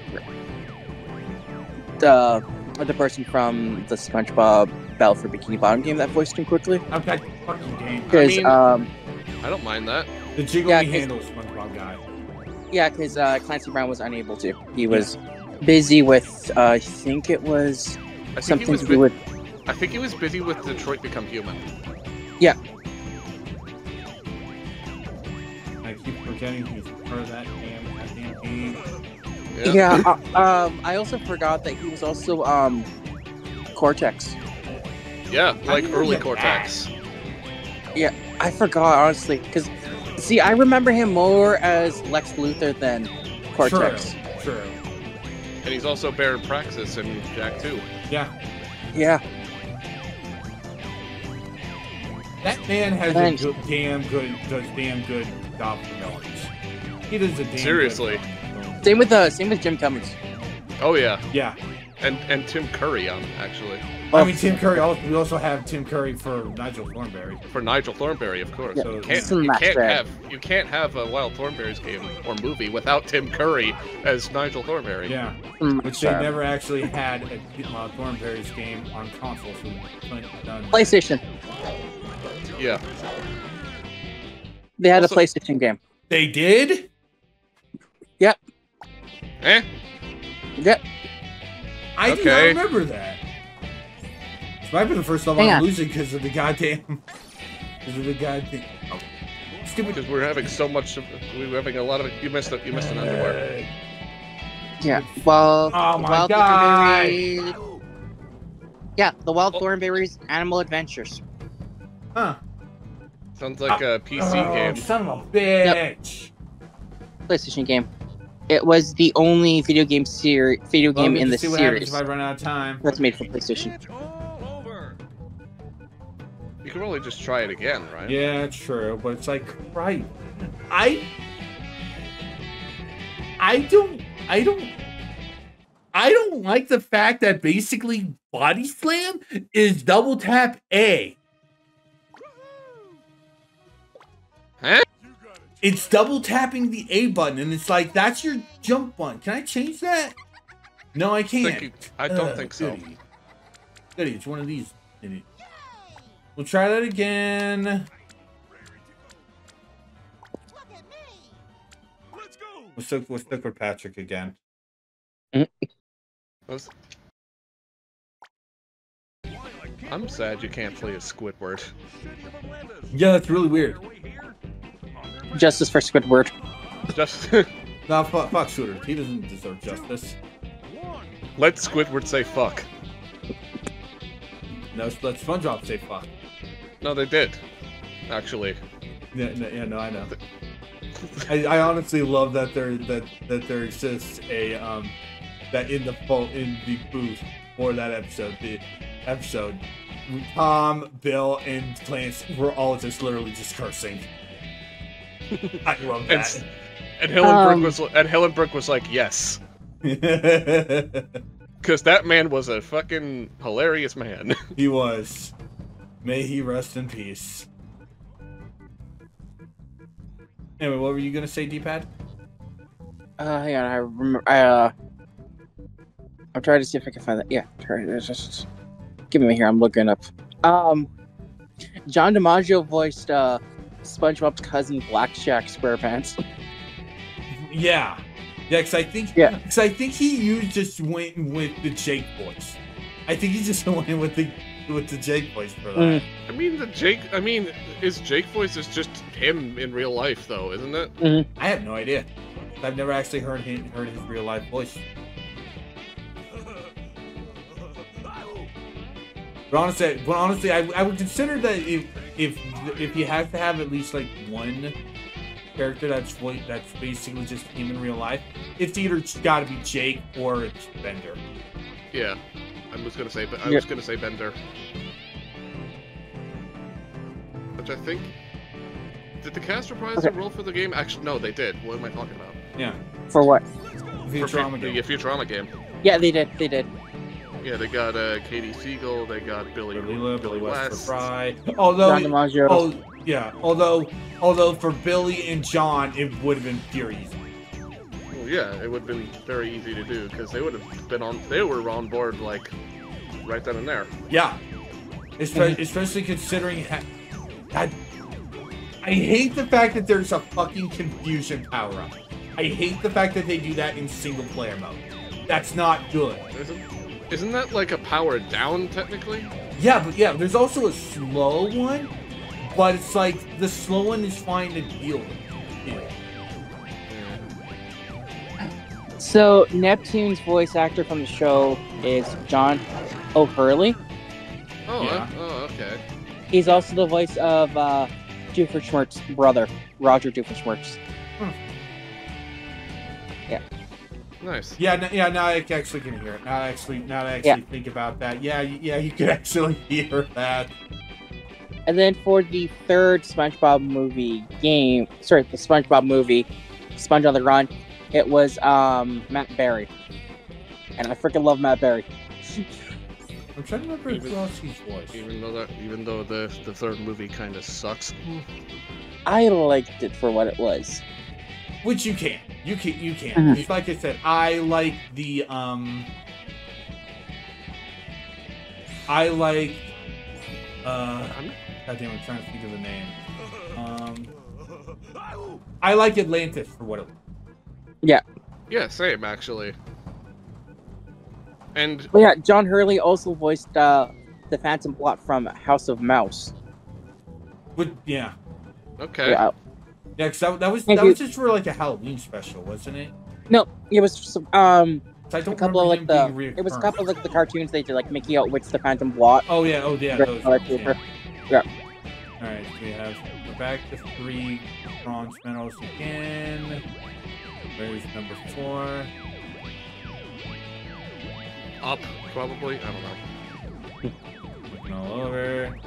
the person from the SpongeBob Battle for Bikini Bottom game that voiced him quickly. I'm that fucking game. Because mean- I don't mind that. The jiggly Yeah, 'cause- handle SpongeBob guy. yeah, because Clancy Brown was unable to. He was busy with, I think it was I think he something was to do with. I think he was busy with Detroit Become Human. I keep forgetting he's part of that damn game. Yeah. I also forgot that he was also Cortex. Yeah, like did he early get Cortex. I forgot honestly, because see, I remember him more as Lex Luthor than Cortex. True. And he's also Baron Praxis in Jak 2. Yeah. Yeah. That man has Thanks. does damn good job for villains. He does a damn Seriously. good Same with Jim Cummings. Oh yeah, Yeah. and Tim Curry actually. I mean, Tim Curry. We also have Tim Curry for Nigel Thornberry. For Nigel Thornberry, of course. Yeah, So You can't have a Wild Thornberrys game or movie without Tim Curry as Nigel Thornberry. Yeah. Mm, Which they sorry. never actually had a Thornberry's game on console. So done. PlayStation. Yeah. They had Also- a PlayStation game. They did? Eh? Yep. I do not Okay. remember that. This might be the first time Hang I'm on. losing because of the goddamn. Oh. Stupid. Because we're having so much. We're having a lot of. You missed an underwear. Yeah. Well, Oh my Wild God. Thornberry. Yeah, the Wild Thornberries Animal Adventures. Huh. Sounds like a PC game. Son of a bitch. PlayStation game. It was the only video game Well, in the see what happens series if I run out of time. that's made for PlayStation. It's all over. You can really just try it again, right? Yeah, true, but it's like, right. I don't like the fact that basically Body Slam is double tap A. Huh? It's double tapping the A button, and it's like, that's your jump button. Can I change that? No, I can't. I don't think so. Goody. Goody, it's one of these. Idiot. We'll try that again. Let's go. We'll stick with Patrick again. I'm sad you can't play as Squidward. Yeah, that's really weird. Justice for Squidward. Just No, fuck Shooter. He doesn't deserve justice. let Squidward say fuck. No, let SpongeBob say fuck. No, they did. Actually. No, I know. I honestly love that there exists a that in the booth for that episode, Tom, Bill, and Clance were all just literally just cursing. I love that. And Helen Brooke was like, yes. Because that man was a fucking hilarious man. He was. May he rest in peace. Anyway, what were you gonna say, D-pad? Hang on, I remember. I'm trying to see if I can find that. Yeah, just give me here. I'm looking up. John DiMaggio voiced SpongeBob's cousin Black Jack SquarePants. Yeah, because I think he just went with the Jake voice. I think he just went with the Jake voice for that. His Jake voice is just him in real life, though, isn't it? I have no idea. I've never actually heard his real life voice. But honestly, I would consider that if you have to have at least like one character that's basically just him in real life, it's either got to be Jake or it's Bender. Yeah, I was gonna say Bender, which I think. Did the cast reprise the role for the game? Actually, no, they did. What am I talking about? Yeah, For what? Futurama game. The Futurama game. Yeah, they did. Yeah, they got Katie Siegel. They got Billy Billy West for West. Fry. John Although DiMaggio. although for Billy and John, it would have been pure easy. Well, yeah, it would have been very easy to do because they would have been on. They were on board like right then and there. Yeah, especially considering. God, I hate the fact that there's a fucking confusion power up. I hate the fact that they do that in single player mode. That's not good. Isn't that like a power down technically? Yeah, but yeah, there's also a slow one, but it's like the slow one is fine to deal with. Yeah. So Neptune's voice actor from the show is John O'Hurley. Oh, Yeah. Okay. He's also the voice of Doofenshmirtz's brother, Roger Doofenshmirtz. Nice. Yeah, now I actually can hear it. Now I actually think about that. Yeah, you can actually hear that. And then for the third SpongeBob movie game, sorry, the SpongeBob movie, Sponge on the Run, it was Matt Berry. And I freaking love Matt Berry. I'm trying to remember who else he's voiced. Even though the third movie kind of sucks. I liked it for what it was. Which you can. You can. Mhm. Just like I said, I like the God damn, I'm trying to think of the name. I like Atlantis for what it was. Yeah, same actually. And But yeah, John Hurley also voiced the Phantom Plot from House of Mouse. But yeah. okay. Yeah. Yeah, cause that was Thank you. just for like a Halloween special, wasn't it? No, it was So I don't a couple of remember like him being it was a reoccurring. couple of like the cartoons they did, like Mickey Outwits the Phantom Plot. Oh yeah, those Red ones, paper. yeah. Yeah. Alright, we're back to 3 bronze medals again. Where's number 4? Up, probably. I don't know. Looking all over.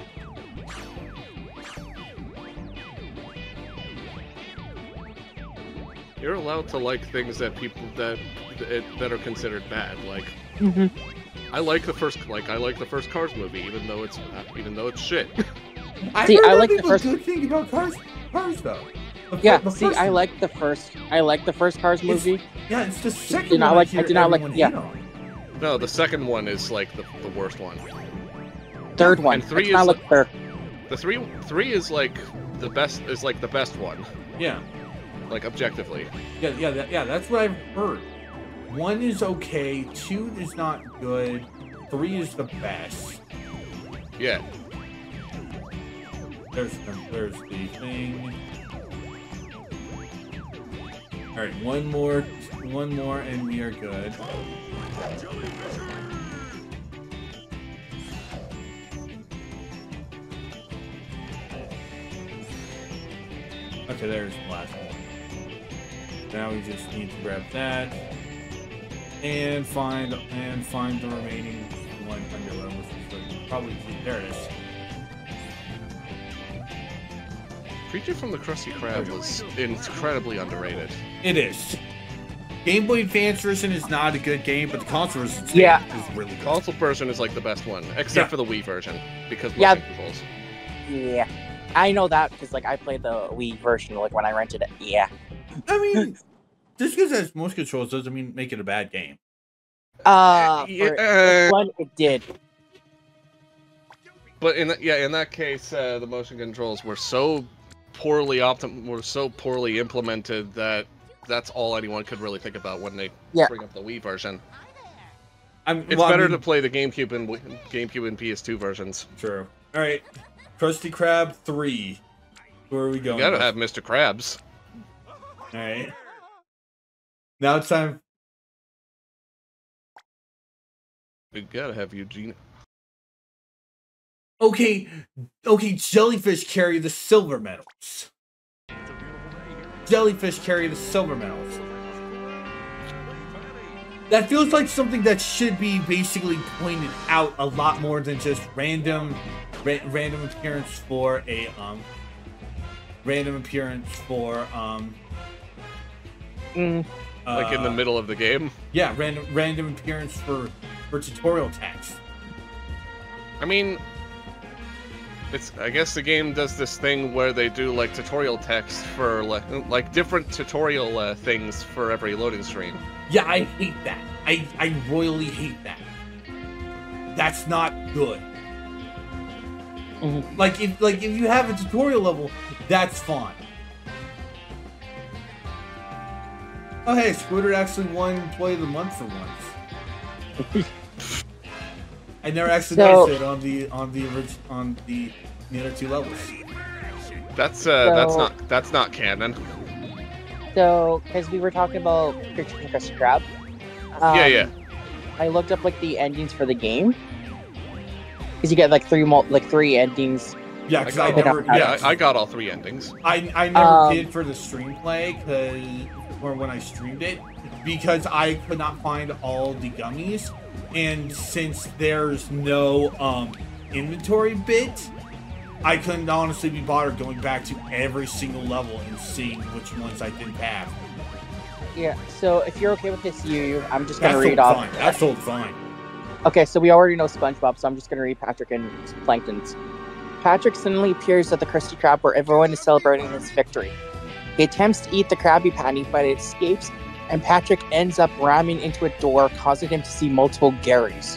You're allowed to like things that people that are considered bad. Like Mm-hmm. I like the first Cars movie, even though it's shit. See, I heard like the nothing but first- good thing about Cars though. Yeah, The see, first I one. like the first Cars movie. Yeah, it's the second did not one like- I hear I did not like- everyone yeah. hate on. No, the second one is like the worst one. Third one. And 3 It's not is like third. The three is like the best one, Yeah. like objectively. Yeah, that's what I've heard. 1 is okay, 2 is not good, 3 is the best. Yeah. There's the thing. Alright, one more, and we are good. Okay, there's the last one. Now we just need to grab that and find the remaining one under level, which is probably there it is. Creature from the Krusty Krab was incredibly underrated. It is. Game Boy Advance version is not a good game, but the console version Yeah. is really good. Console version is like the best one, except Yeah. for the Wii version, because Yeah. motion controls. Yeah. I know that because like I played the Wii version like when I rented it. Yeah. I mean, just because it has motion controls doesn't mean make it a bad game. For Yeah, this one it did. but in that case, the motion controls were so poorly implemented that that's all anyone could really think about when they Yeah. bring up the Wii version. It's It's better to play the GameCube and PS2 versions. True. All right, Krusty Krab 3. Where are we You going? gotta with? have Mr. Krabs. All right. Now it's time. You gotta have Eugene. Okay, jellyfish carry the silver medals. Jellyfish carry the silver medals. That feels like something that should be basically pointed out a lot more than just random appearance for a Like in the middle of the game. Yeah, random appearance for tutorial text. I mean, I guess the game does this thing where they do like tutorial text for like different tutorial things for every loading screen. Yeah, I hate that. I royally hate that. That's not good. Mhm. Like if you have a tutorial level, that's fine. Oh hey, Squidward actually won Employee of the Month for once. I never actually So- noticed it on the other two levels. That's So- that's not canon. So, because we were talking about Creature from the Krusty Krab. Yeah. I looked up like the endings for the game. Because you get like three endings. Yeah, because I I got- never. Yeah, Yeah, I got all 3 endings. I never Um, did for the stream play or when I streamed it because I could not find all the gummies, and since there's no inventory bit, I couldn't honestly be bothered going back to every single level and seeing which ones I didn't have. Yeah. So if you're okay with this, I'm just That's gonna read totally off. fine. That's totally fine. Okay, so we already know SpongeBob, so I'm just gonna read Patrick and Plankton's. Patrick suddenly appears at the Krusty Krab where everyone is celebrating his victory. He attempts to eat the Krabby Patty, but it escapes, and Patrick ends up ramming into a door, causing him to see multiple Garys.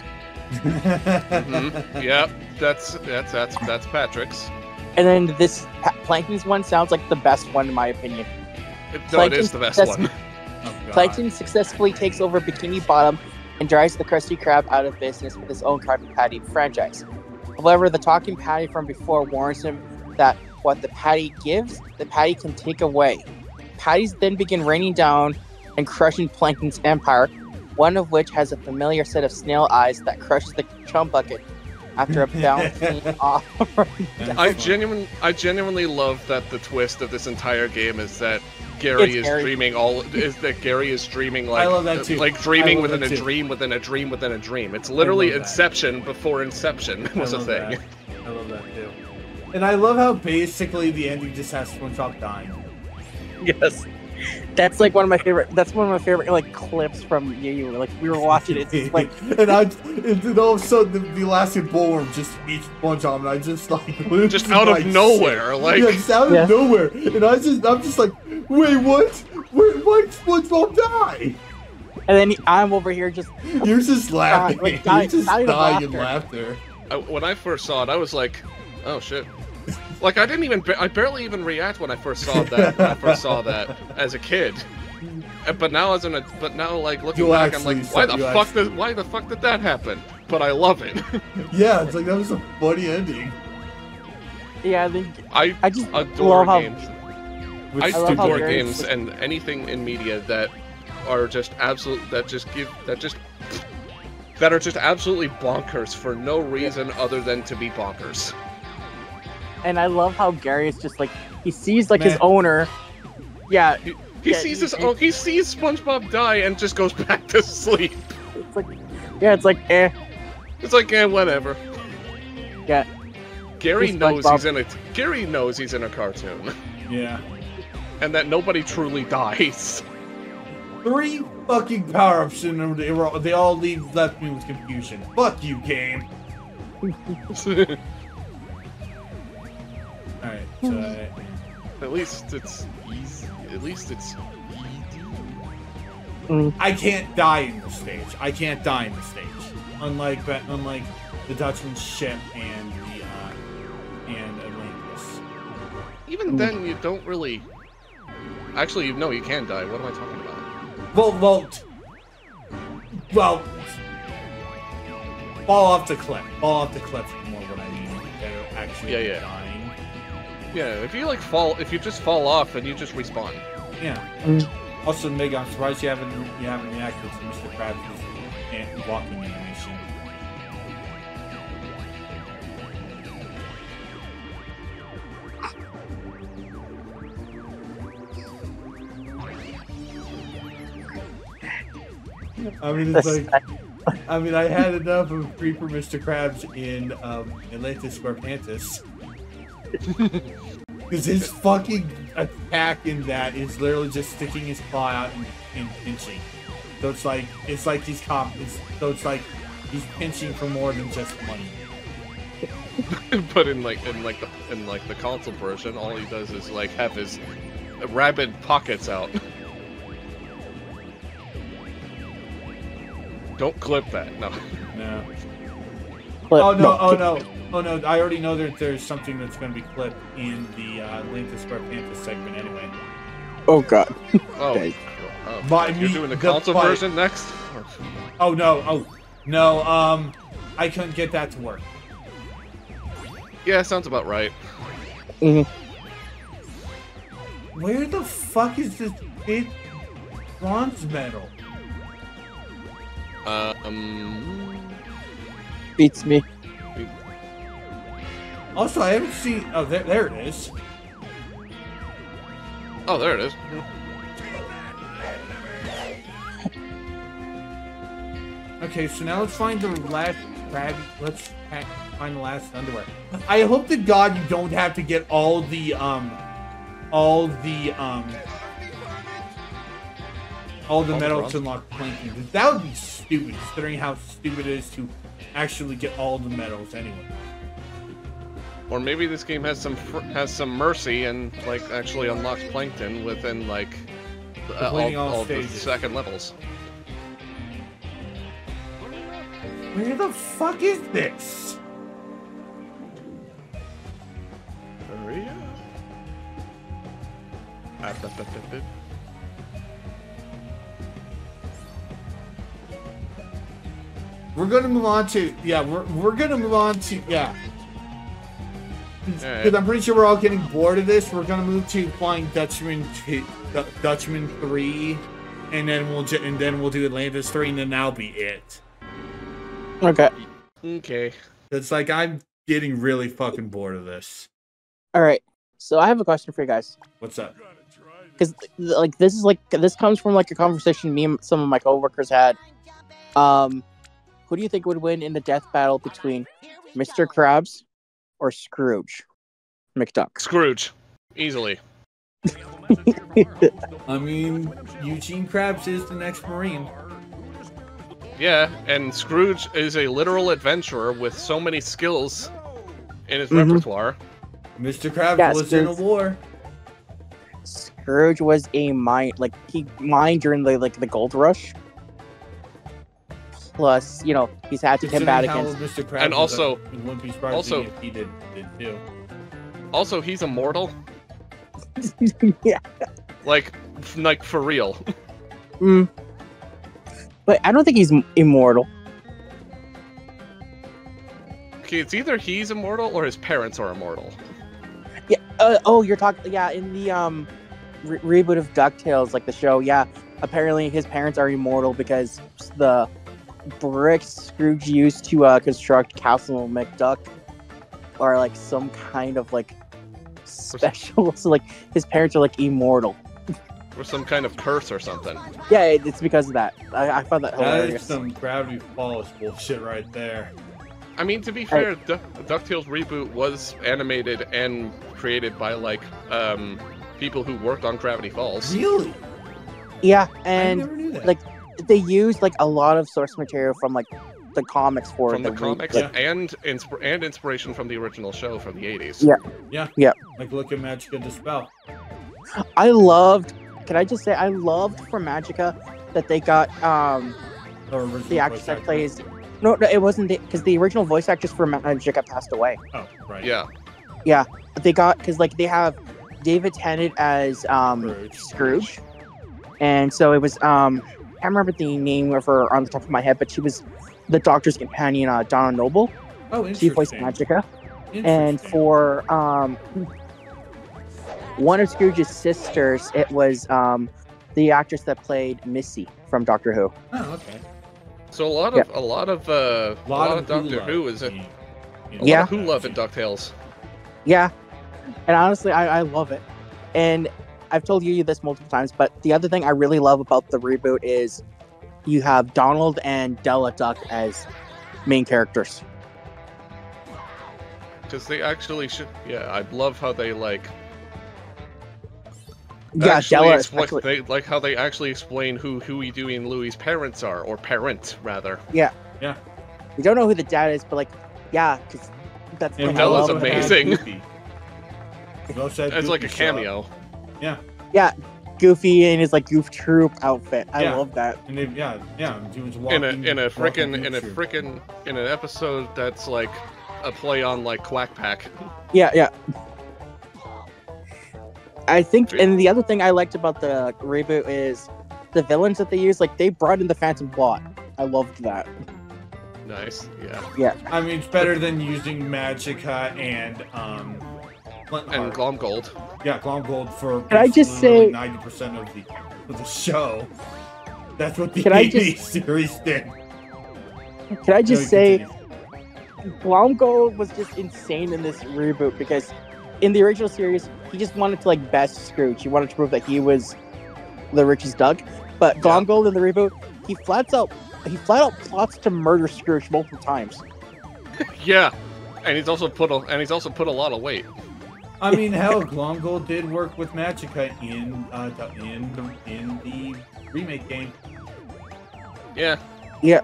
Yep, that's Patrick's. And then this Plankton's one sounds like the best one in my opinion. No, it is the best Plankton- one. Oh, God. Plankton successfully takes over Bikini Bottom and drives the Krusty Krab out of business with his own Krabby Patty franchise. However, the talking patty from before warns him that what the patty gives, the patty can take away. Patties then begin raining down and crushing Plankton's empire, one of which has a familiar set of snail eyes that crushes the chum bucket after a bouncing off. I genuinely love that the twist of this entire game is that Gary It's is Gary. dreaming Gary is dreaming like I love that too. like dreaming I love within that a too. dream within a dream within a dream. It's literally love that. Inception before Inception was a love thing. that. I love that too. And I love how basically the ending just has SpongeBob dying. Yes. That's like one of my favorite. That's one of my favorite like clips from you. Like we were watching it. It's like and then all of a sudden the Alaskan bullworm just eats SpongeBob, and I just like lose Just out of my nowhere, shit. like yeah, just out Yeah. of nowhere, and I'm just like, wait, what? Why did SpongeBob die? and then I'm over here just You're just laughing. like, You're dying- just dying of dying in laughter. when I first saw it, I was like, oh shit. Like I barely even react when I first saw that as a kid. But now like looking You'll back, I'm like, actually- why the fuck did that happen? But I love it. Yeah, it's like that was a funny ending. yeah. I think I I just adore love how games. With I love how adore Gary's games just- and anything in media that are just absolutely absolutely bonkers for no reason other than to be bonkers. and I love how Gary is just like he sees like his Man. owner. Yeah, He Yeah, sees he- he sees SpongeBob die and just goes back to sleep. it's like it's like It's like, whatever. yeah. Gary He's knows SpongeBob. Gary knows he's in a cartoon, Yeah. and that nobody truly dies. 3 fucking power-ups in them. They all left me with confusion. Fuck you, game. Alright, so... At least it's easy. At least it's I can't die in this stage. I can't die in this stage. Unlike the Dutchman's ship and and Atlantis. even then you don't really. Actually, no, you can die. What am I talking about? Well, fall off the cliff. Fall off the cliff is more what I mean. They're actually Yeah. dying. Yeah, if you just fall off and you just respawn. Yeah. Mm. Also, Meg, I'm surprised you haven't reacted to Mr. Krabs' walking animation. I mean, it's like, I mean, I had enough of Creeper Mr. Krabs in Atlantis Scorpantis. Because his fucking attack in that is literally just sticking his claw out and pinching. So it's like he's he's pinching for more than just money. But in the console version, all he does is like have his rabid pockets out. Don't clip that. No. No. But, Oh no! Oh no! Oh no! I already know that there's something that's going to be clipped in the Atlantis Scorpantis segment anyway. Oh god. Oh. Okay. Oh, By you're me- doing the the console fight. version next? Oh no! Oh, No, I couldn't get that to work. Yeah, sounds about right. Mhm. Where the fuck is this big bronze medal? Beats me. Also, I haven't seen. Oh, there it is. Oh, there it is. Okay, so now let's find the last crab. Let's find the last underwear. I hope to God you don't have to get all the medals to unlock Plankton. That would be stupid, considering how stupid it is to actually get all the medals anyway. Or maybe this game has some mercy and like actually unlocks Plankton within like Completing all all the stages. second levels. Where the fuck is this? Hurry up. We're gonna move on to we're gonna move on to because I'm pretty sure we're all getting bored of this. We're gonna move to Flying Dutchman Dutchman 3, and then we'll do Atlantis 3, and then that'll be it. Okay. Okay. It's like I'm getting really fucking bored of this. All right. So I have a question for you guys. What's up? Because this comes from like a conversation me and some of my coworkers had. Who do you think would win in the death battle between Mr. Krabs or Scrooge McDuck? Scrooge. Easily. I mean, Eugene Krabs is the next Marine. Yeah, and Scrooge is a literal adventurer with so many skills in his repertoire. Mr. Krabs was in a war. Scrooge was a mine, like he mined during the gold rush. Plus, he's had to combat against. Mr. Krabs And also- wouldn't be surprised also- if he did too. Also, he's immortal. Yeah. Like for real. But I don't think he's immortal. Okay, it's either he's immortal or his parents are immortal. Yeah. You're talking. Yeah, in the reboot of DuckTales, like the show. Yeah, apparently his parents are immortal because the bricks Scrooge used to construct Castle McDuck are like some kind of like special. So like his parents are like immortal. Or some kind of curse or something. Yeah, it's because of that. I found that That hilarious. is some Gravity Falls bullshit right there. I mean, to be fair, DuckTales reboot was animated and created by like people who worked on Gravity Falls. Really? Yeah, I and never knew that. like they used like a lot of source material from like the comics for From the comics Yeah. and inspiration from the original show from the 80s. Yeah. Like, look at Magica Dispel. I loved. Can I just say I loved for Magica that they got Or original the actress voice that actor. plays. No, it wasn't because the original voice actress for Magica passed away. Oh, right. Yeah. They got because like they have David Tennant as Scrooge, and so it was I can't remember the name of her on the top of my head, but she was the Doctor's companion, Donna Noble. Oh, She voiced interesting. Magica, and for one of Scrooge's sisters, it was the actress that played Missy from Doctor Who. Oh, okay. So a lot of Doctor Who is a Yeah. lot Yeah. of Who love in DuckTales. Yeah, and honestly, I love it. And I've told you this multiple times, but the other thing I really love about the reboot is you have Donald and Della Duck as main characters. Because they actually should. Yeah, I love how they like. Yeah, actually Della expl- especially. they like how they actually explain who Huey, Dewey, and Louie's parents are, or parent rather. We don't know who the dad is, but like, yeah, because that's the And thing I Della's love about it. amazing. Goofy. We also had It's like a Goofy show up. cameo. Goofy in his like Goof Troop outfit. I Yeah. love that. And they, he was In walking, an episode that's like a play on like Quack Pack. Yeah. I think, and the other thing I liked about the reboot is the villains that they use. Like they brought in the Phantom Blot. I loved that. Nice. Yeah. Yeah. I mean, it's better than using Magica and Flint And Heart. Glom Gold. Yeah, Glom Gold for Can I just literally say- 90% of the show. That's what the Can I AV just- series did. Can I No, just you say, continue. Glom Gold was just insane in this reboot because in the original series, he just wanted to like best Scrooge. He wanted to prove that he was the richest Doug. But Glom Gold in the reboot, he flat out plots to murder Scrooge multiple times. Yeah. And he's also put a lot of weight. I mean, hell, Glom Gold did work with Magica in the remake game. Yeah. Yeah.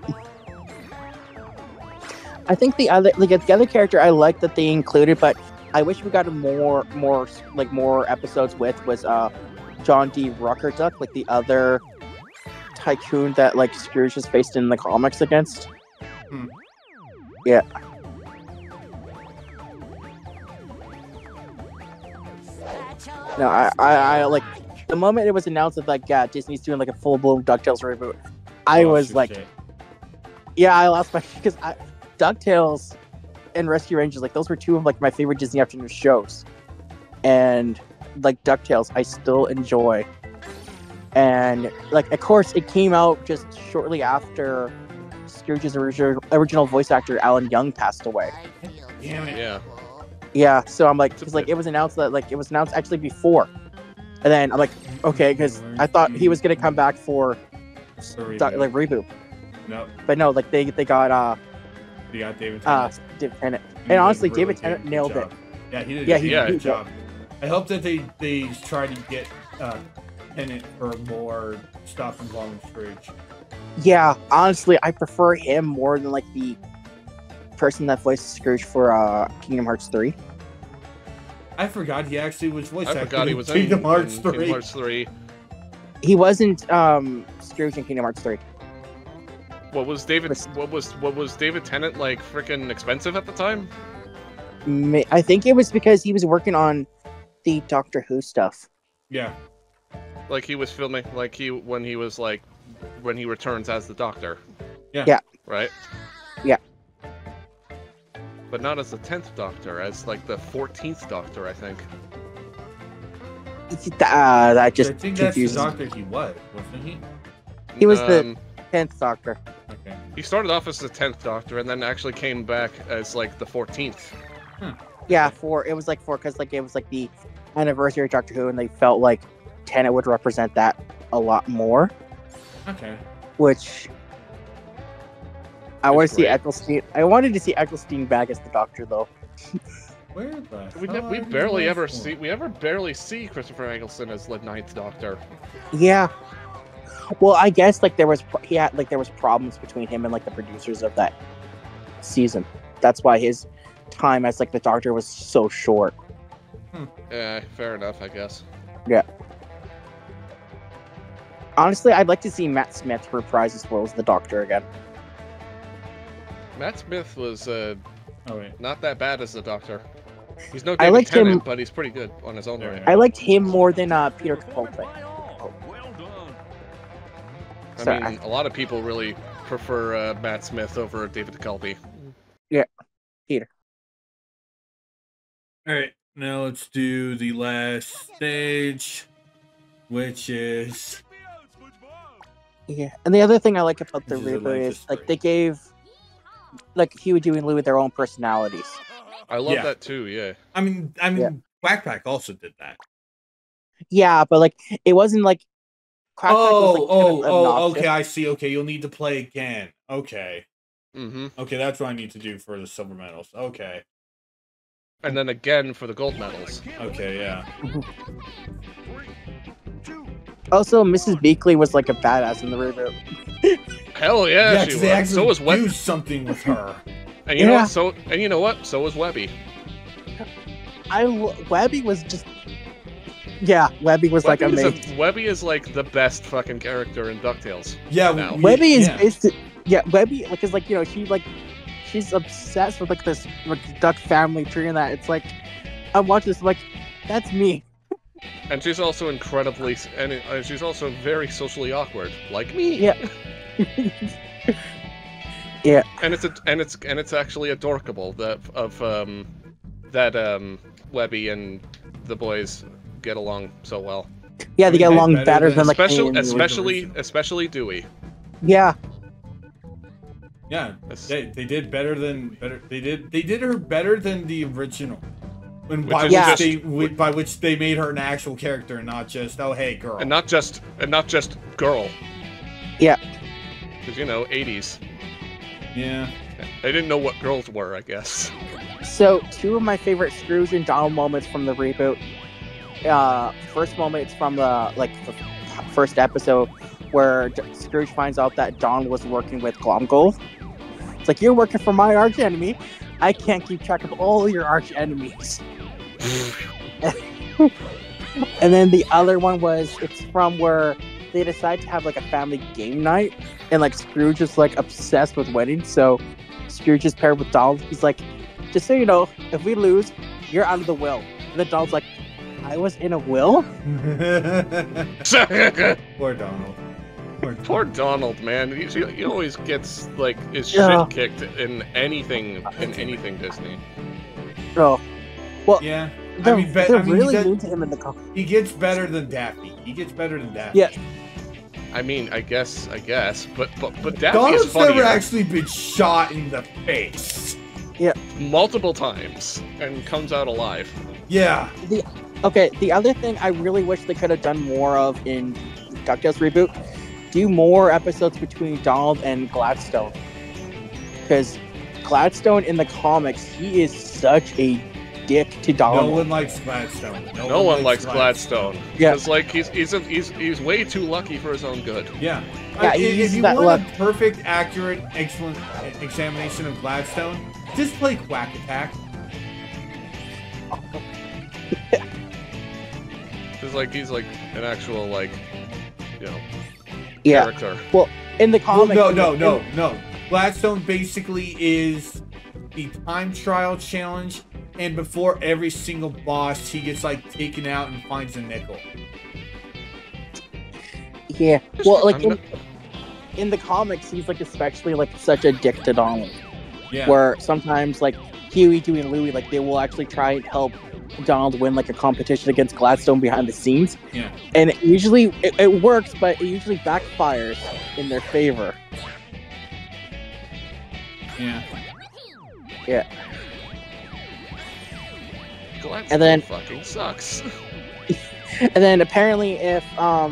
I think the other character I like that they included, but I wish we got more episodes with was John D. Rucker Duck, like the other tycoon that like Scrooge was faced in the comics against. Hmm. Yeah. No, I like the moment it was announced that like Disney's doing like a full blown DuckTales reboot. I Oh, was shit, like, shit. yeah, I lost my because DuckTales and Rescue Rangers, like those were two of like my favorite Disney afternoon shows, and like DuckTales, I still enjoy. And like, of course, it came out just shortly after Scrooge's original voice actor Alan Young passed away. Damn it. Yeah. Yeah, so I'm like, because like it was announced actually before, and then I'm like, okay, because I thought he was gonna come back for Sorry, like reboot, no, but no, like they got you got David Tennant. David Tennant. He And did a honestly, really David good Tennant nailed job. it. Yeah, he did. Yeah, He he did a did. good job. I hope that they try to get Tennant for more stuff involving Scrooge. Yeah, honestly, I prefer him more than like the person that voiced Scrooge for Kingdom Hearts 3. I forgot he actually was voice I acting forgot he in was Kingdom Hearts in 3. Kingdom Hearts 3. He wasn't Scrooge in Kingdom Hearts 3. What was David Tennant like freaking expensive at the time? I think it was because he was working on the Doctor Who stuff. Yeah. Like he was filming when he returns as the Doctor. Yeah. Yeah. Right? Yeah. But not as the 10th Doctor, as like the 14th Doctor, I think. That just I think that's the confuses. doctor he was, wasn't he? He was the- Um, 10th Doctor. Okay. He started off as the 10th Doctor and then actually came back as like the 14th. Yeah, it was like because like it was like the anniversary of Doctor Who, and they felt like Tennant would represent that a lot more. Okay. Which I want It's to see great. Eccleston. I wanted to see Eccleston back as the Doctor though. Where the We hell are barely you ever last see Christopher Eccleston as the 9th Doctor. Yeah. Well, I guess like there was problems between him and like the producers of that season. That's why his time as like the Doctor was so short. Yeah, fair enough, I guess. Honestly, I'd like to see Matt Smith reprise his role as the Doctor again. Matt Smith was Oh wait. not that bad as the Doctor. He's no I David liked him- Tennant, but he's pretty good on his own Yeah, right. yeah. I liked him more than Peter Capaldi. Well done. I Sorry. mean, a lot of people really prefer Matt Smith over David Duchovny. All right, now let's do the last stage, which is Yeah, and the other thing I like about the This is a reboot life is like history. they gave like Huey and Louie their own personalities. I love Yeah. that too. Yeah. I mean, Yeah. Quack Pack also did that. Yeah, but like it wasn't like Quack Pack was, like, kind of obnoxious. Okay, I see. Okay, you'll need to play again. Okay. Mm-hmm. Okay, that's what I need to do for the silver medals. Okay. And then again for the gold medals. Okay, yeah. Also, Mrs. Beakley was like a badass in the reboot. Hell yeah, she 'cause they was. actually So was do Webby. something with her. And you know Yeah. what? So was Webby. Webby was just Webby was like Webby is amazing. Webby is like the best fucking character in DuckTales. Yeah, No. Webby is yeah. Webby because like she's obsessed with like this like, duck family tree and that. It's like I'm watching this I'm like that's me. And she's also incredibly, and she's also very socially awkward, like me. Yeah. Yeah. And it's actually adorkable that Webby and the boys get along so well. Yeah, they get along better better than- than like Especially Dewey. Yeah. Yeah, That's- they did better. They did her better than the original. And Which by is which just- by which they made her an actual character and not just hey girl. And not just girl. Yeah. Because 80s. Yeah. They didn't know what girls were, I guess. So, two of my favorite Scrooge and Donald moments from the reboot. First moment is from the first episode where Scrooge finds out that Donald was working with Glomgold. It's like, you're working for my arch enemy. I can't keep track of all your arch enemies. And then the other one it's from where they decide to have like a family game night, and like Scrooge is like obsessed with weddings, so Scrooge is paired with Donald. He's like, just so you know, if we lose, you're out of the will. And then Donald's like, I was in a will? Poor Donald. Poor Donald, man. He always gets like his Yeah. shit kicked in anything Disney. Oh. Well, Yeah. they're, I mean, they're he really does- mean to him in the comic. He gets better than Daffy. Yeah. I mean, I guess, but Daffy is Donald's funnier never actually been shot in the face. multiple times and comes out alive. Yeah. Okay, the other thing I really wish they could have done more of in DuckTales reboot, do more episodes between Donald and Gladstone. Because Gladstone in the comics, he is such a dick to No Donald. one likes Gladstone. No one likes Gladstone. Yeah. Because like he's way too lucky for his own good. Yeah. Yeah, he if uses you that want luck. a perfect, accurate, excellent examination of Gladstone, just play Quack Attack. He's like an actual Yeah. character. In the Well, comics. no. Gladstone basically is the time trial challenge, and before every single boss, he gets taken out and finds a nickel. Yeah. Well, like I'm in the comics, he's especially such a dick to Donald. Yeah. Where sometimes Huey, Dewey, and Louie they will actually try and help Donald win a competition against Gladstone behind the scenes. Yeah. And usually it works, but it usually backfires in their favor. Yeah. Gladstone And then- fucking sucks. And then apparently if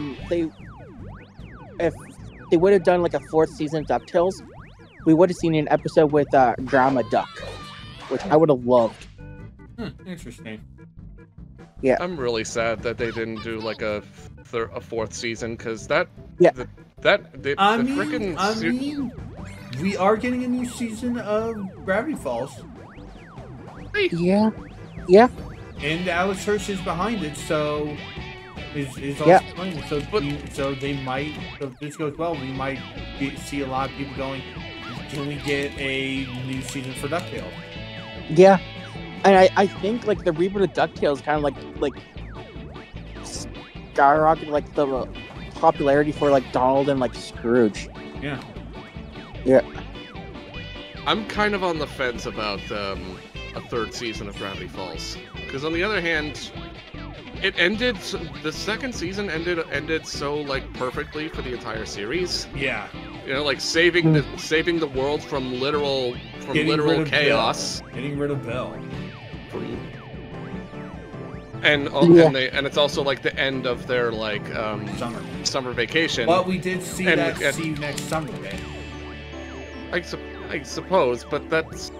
they would have done a fourth season of DuckTales, we would have seen an episode with Drama Duck, which I would have loved. Interesting. I'm really sad that they didn't do a fourth season because that Yeah. the I frickin' mean, we are getting a new season of Gravity Falls, Yeah. and Alex Hirsch is behind it, so is also Yeah. playing it. So, But- so they might, if this goes well, we might see a lot of people going, can we get a new season for DuckTales? Yeah. And I think the reboot of DuckTales kind of skyrocketed the popularity for Donald and Scrooge. Yeah. I'm kind of on the fence about a third season of Gravity Falls because on the other hand, the second season ended so perfectly for the entire series. Yeah. Saving the world from literal Getting rid of chaos. Getting rid of Belle. And Yeah. and it's also the end of their Summer. summer vacation. But we did see And- that and- see you next summer, okay? I suppose, but that's.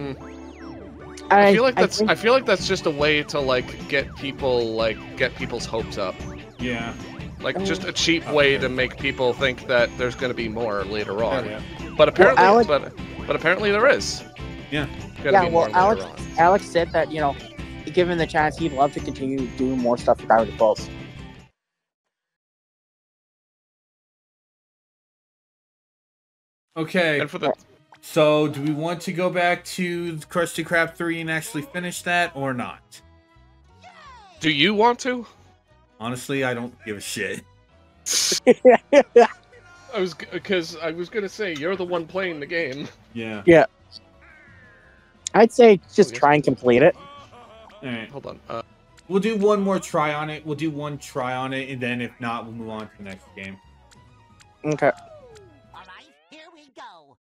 I feel like that's just a way to get people's hopes up. Yeah. Just a cheap way to make people think that there's going to be more later on. Yeah. But apparently, Alex- but apparently there is. Yeah. Gonna be more Alex later on. Alex said that given the chance, he'd love to continue doing more stuff for Gravity Falls. Okay. And for the So, do we want to go back to Krusty Krab 3 and actually finish that or not? do you want to? Honestly, I don't give a shit. I was gonna say you're the one playing the game. Yeah. Yeah. I'd say just try and complete it. All right. Hold on. We'll do one more try on it. We'll do one try on it, and then if not, we'll move on to the next game. Okay. All right, here we go.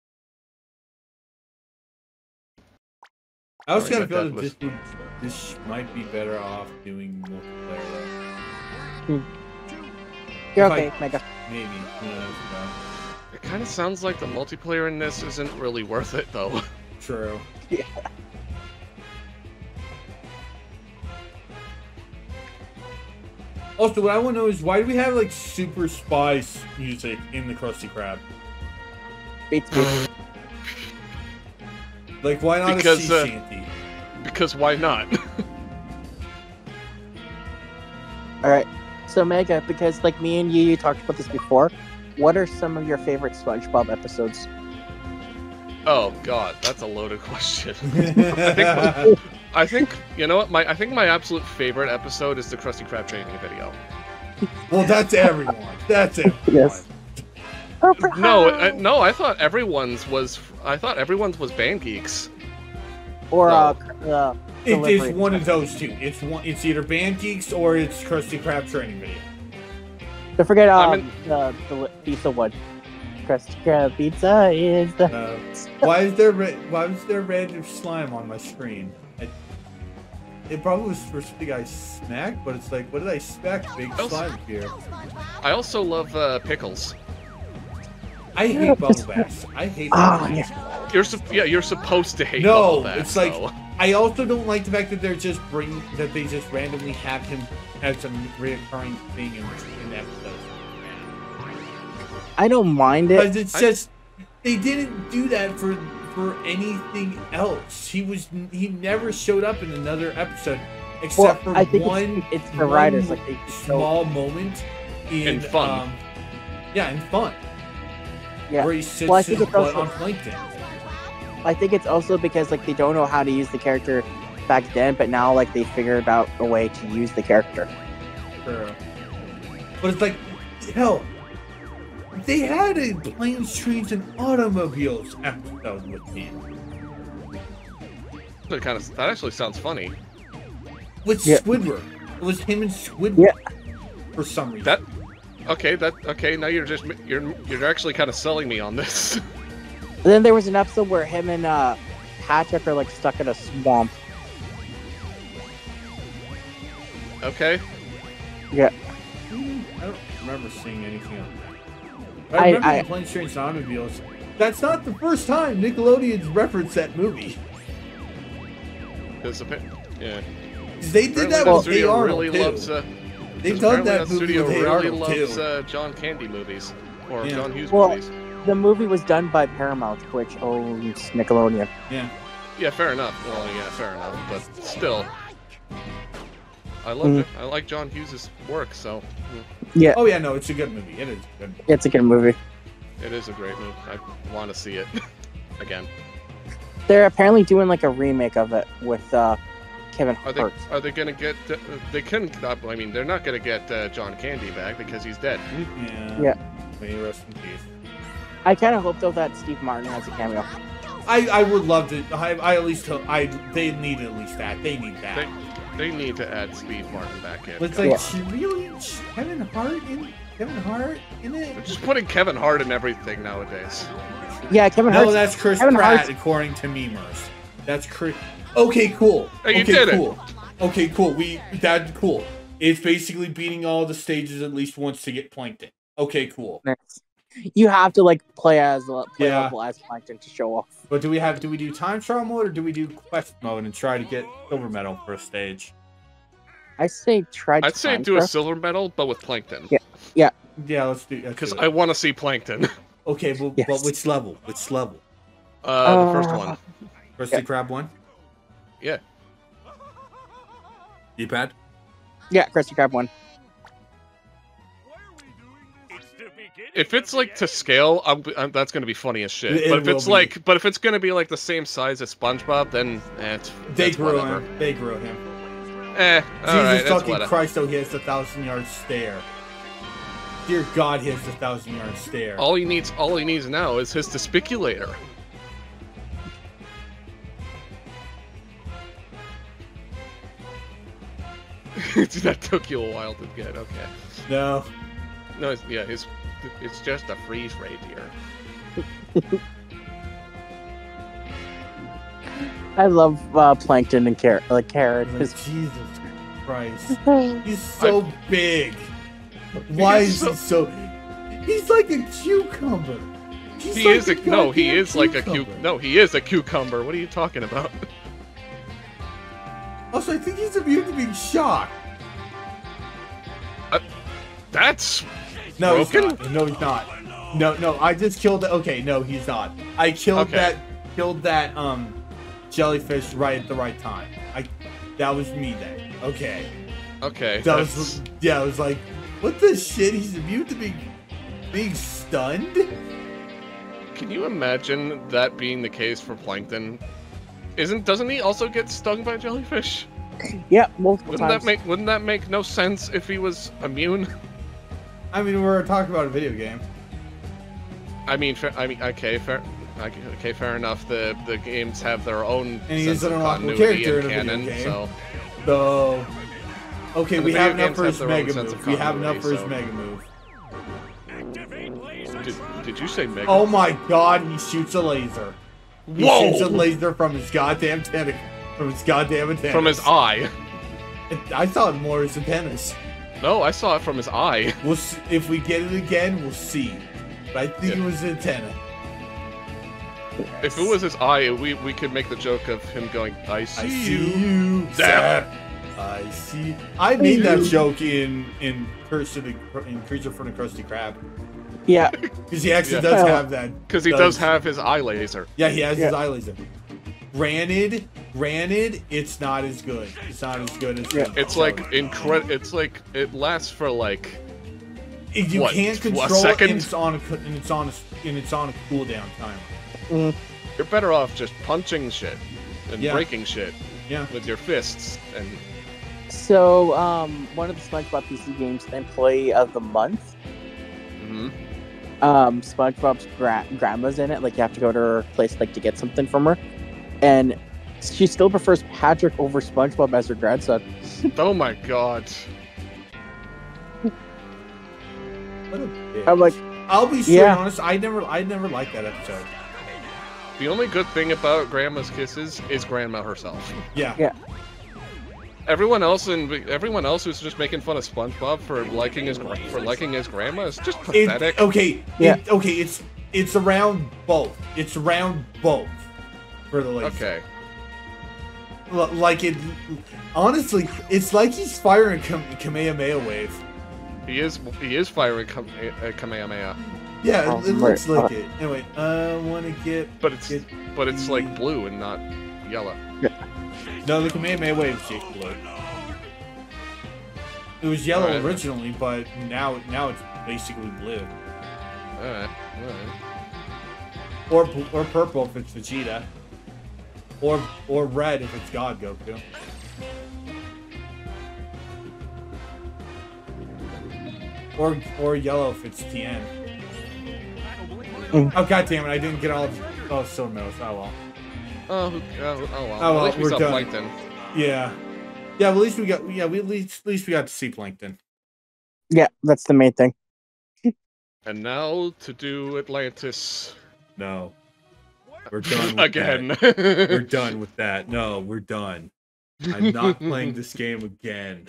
I also Sorry, got a my feeling dad this might be better off doing multiplayer. You're If okay, Mega. Maybe. Who knows, It kind of sounds like the multiplayer in this isn't really worth it, though. True. Yeah. Also, what I want to know is why do we have like super spice music in the Krusty Krab? Beats me. Like, why not Because, a sea shanty? Because why not? Alright. So, Mega, because like me and you talked about this before, what are some of your favorite SpongeBob episodes? Oh God, that's a loaded question. I think you know what? I think my absolute favorite episode is the Krusty Krab training video. Well, that's everyone. That's everyone. Yes. No, I thought everyone's was Band Geeks. Or No. It's Delivery. one of those two. It's either Band Geeks or it's Krusty Krab training video. Don't forget I'm in- the pizza one. Krusty Krab pizza is the Why was there red slime on my screen? It probably was for Big Eye Smack, but it's like, what did I expect? Big slime here. I also love pickles. I hate Bubble Bass. I hate Bubble Bass. You're supposed to hate No, Bubble Bass, it's like though. I also don't like the fact that they just randomly have him as a reoccurring thing in episodes. I don't mind it. Because it's just they didn't do that for anything else. He never showed up in another episode except I for think one. it's the writers, like they small moment in fun. In fun. Yeah. Where he sits Well, I his think it's butt also- on plankton. I think it's also because like they don't know how to use the character back then, but now like they figured out a way to use the character. True. But it's like, hell, they had a planes, trains, and automobiles episode with him. That actually sounds funny. With Yeah. Squidward. It was him and Squidward. Yeah. For some reason. Okay. Now you're actually kind of selling me on this. And then there was an episode where him and Patrick are like stuck in a swamp. Okay. Yeah. I don't remember seeing anything else. I remember the planes, trains, and automobiles. That's not the first time Nickelodeon's referenced that movie. Yeah. They did that with Hey Arnold, really too. loves. They've done that movie studio with Hey really Arnold, loves too. John Candy movies or Yeah. John Hughes Well, movies. the movie was done by Paramount, which owns Nickelodeon. Yeah. Yeah, fair enough. Well, yeah, fair enough. But still, I love it. I like John Hughes' work, so Yeah, Oh, yeah, no, it's a good movie. It is a good movie. it's a good movie. it is a great movie. I want to see it again. They're apparently doing like a remake of it with Kevin Hart. Are they gonna get? They can. I mean, they're not gonna get John Candy back because he's dead. Yeah. May he rest in peace. I kind of hope though that Steve Martin has a cameo. I would love to. I at least hope. They need at least that. They need that. They need to add Steve Martin back in. But it's like, she really Kevin Hart in it? They're just putting Kevin Hart in everything nowadays. Yeah, Kevin Hart. No, that's Chris Kevin Pratt, Hart's- according to memers. That's Chris. Okay, cool. Hey, you okay, did it. cool. Okay, cool. That's cool. It's basically beating all the stages at least once to get Plankton. Okay, cool. You have to like play Yeah. level as Plankton to show off. But do we do time trial mode or do we do quest mode and try to get silver medal for a stage? I say try. I'd say time do a trial. silver medal, but with Plankton. Yeah. Yeah, let's do. Because I want to see Plankton. Okay, but Yes. which level? Which level? The first one. Krusty Krab one. Yeah. D-pad. Yeah, Krusty Krab one. If it's like to scale, that's gonna be funny as shit. It But if will it's be. like, but if it's gonna be like the same size as SpongeBob, then They that's grew whatever. him. They grew him. All right, Jesus that's fucking whatever. Christ! Oh, he has the 1,000-yard stare. Dear God, he has the 1,000-yard stare. All he needs now is his despiculator. That took you a while to get. Okay. No. No, it's just a freeze rate here. I love Plankton and Carrot. Jesus Christ. He's so big. Why is he so... He's like a cucumber. He is a cucumber. What are you talking about? Also, I think he's immune to being shocked. That's No, broken? he's not. No, he's not. No, I just killed it. Okay, no, he's not. I killed that jellyfish right at the right time. That was me then. Okay. Okay. That was, yeah, I was like, what the shit? He's immune to being stunned? Can you imagine that being the case for Plankton? Doesn't he also get stung by jellyfish? Yeah, multiple times. Wouldn't that make no sense if he was immune? I mean, we're talking about a video game. Okay, fair enough. The games have their own And sense he's an of unlockable continuity character and in a canon, video game. so So, okay, And we the have video enough for games his have their own mega sense move. of We have enough for his continuity, mega move. Activate laser. did you say mega? Oh my God, he shoots a laser. He Whoa! shoots a laser from his goddamn tentacle. From his goddamn antennas. From his eye. I thought more his antennas. No, I saw it from his eye. We'll see. If we get it again, we'll see. But I think it was an antenna. If it was his eye, we could make the joke of him going, I see, I see you, Zap. I see. I made that joke in Creature from the Krusty Krab. Yeah. Because he actually Yeah. does have that. Because he does have his eye laser. Yeah, he has his eye laser. Granted, it's not as good. It's not as good as. It's like It's like it lasts for like. If you what, can't a control it, second? and it's on a cooldown timer. You're better off just punching shit and Yeah. breaking shit Yeah. with your fists and. So, one of the SpongeBob PC games, Employee of the Month, Mhm. SpongeBob's grandma's in it. Like, you have to go to her place, like, to get something from her. And she still prefers Patrick over SpongeBob as her grandson. Oh my god. What a bitch. I'm like, I'll be straight honest. I never liked that episode. The only good thing about Grandma's Kisses is Grandma herself. Yeah. Yeah. Everyone else who's just making fun of SpongeBob for liking his grandma is just pathetic. It's around both. It's around both for the laser. Okay. Like it. Honestly, it's like he's firing a Kamehameha wave. He is firing a Kamehameha. Yeah, it looks right. like it. Anyway, I want to get. But it's like blue and not yellow. No, the Kamehameha wave is just blue. It was yellow Alright. originally, but now it's basically blue. Alright. Or purple if it's Vegeta. Or red if it's God Goku. Or yellow if it's Tien. Oh god damn it! I didn't get all. Oh, Silver Medals. Oh well. Oh well. well, At least we we're saw done. Plankton. Yeah. Yeah. At least we got. Yeah. At least we got to see Plankton. yeah, that's the main thing. And now to do Atlantis No. We're done with again. that. We're done with that. No, we're done. I'm not playing this game again.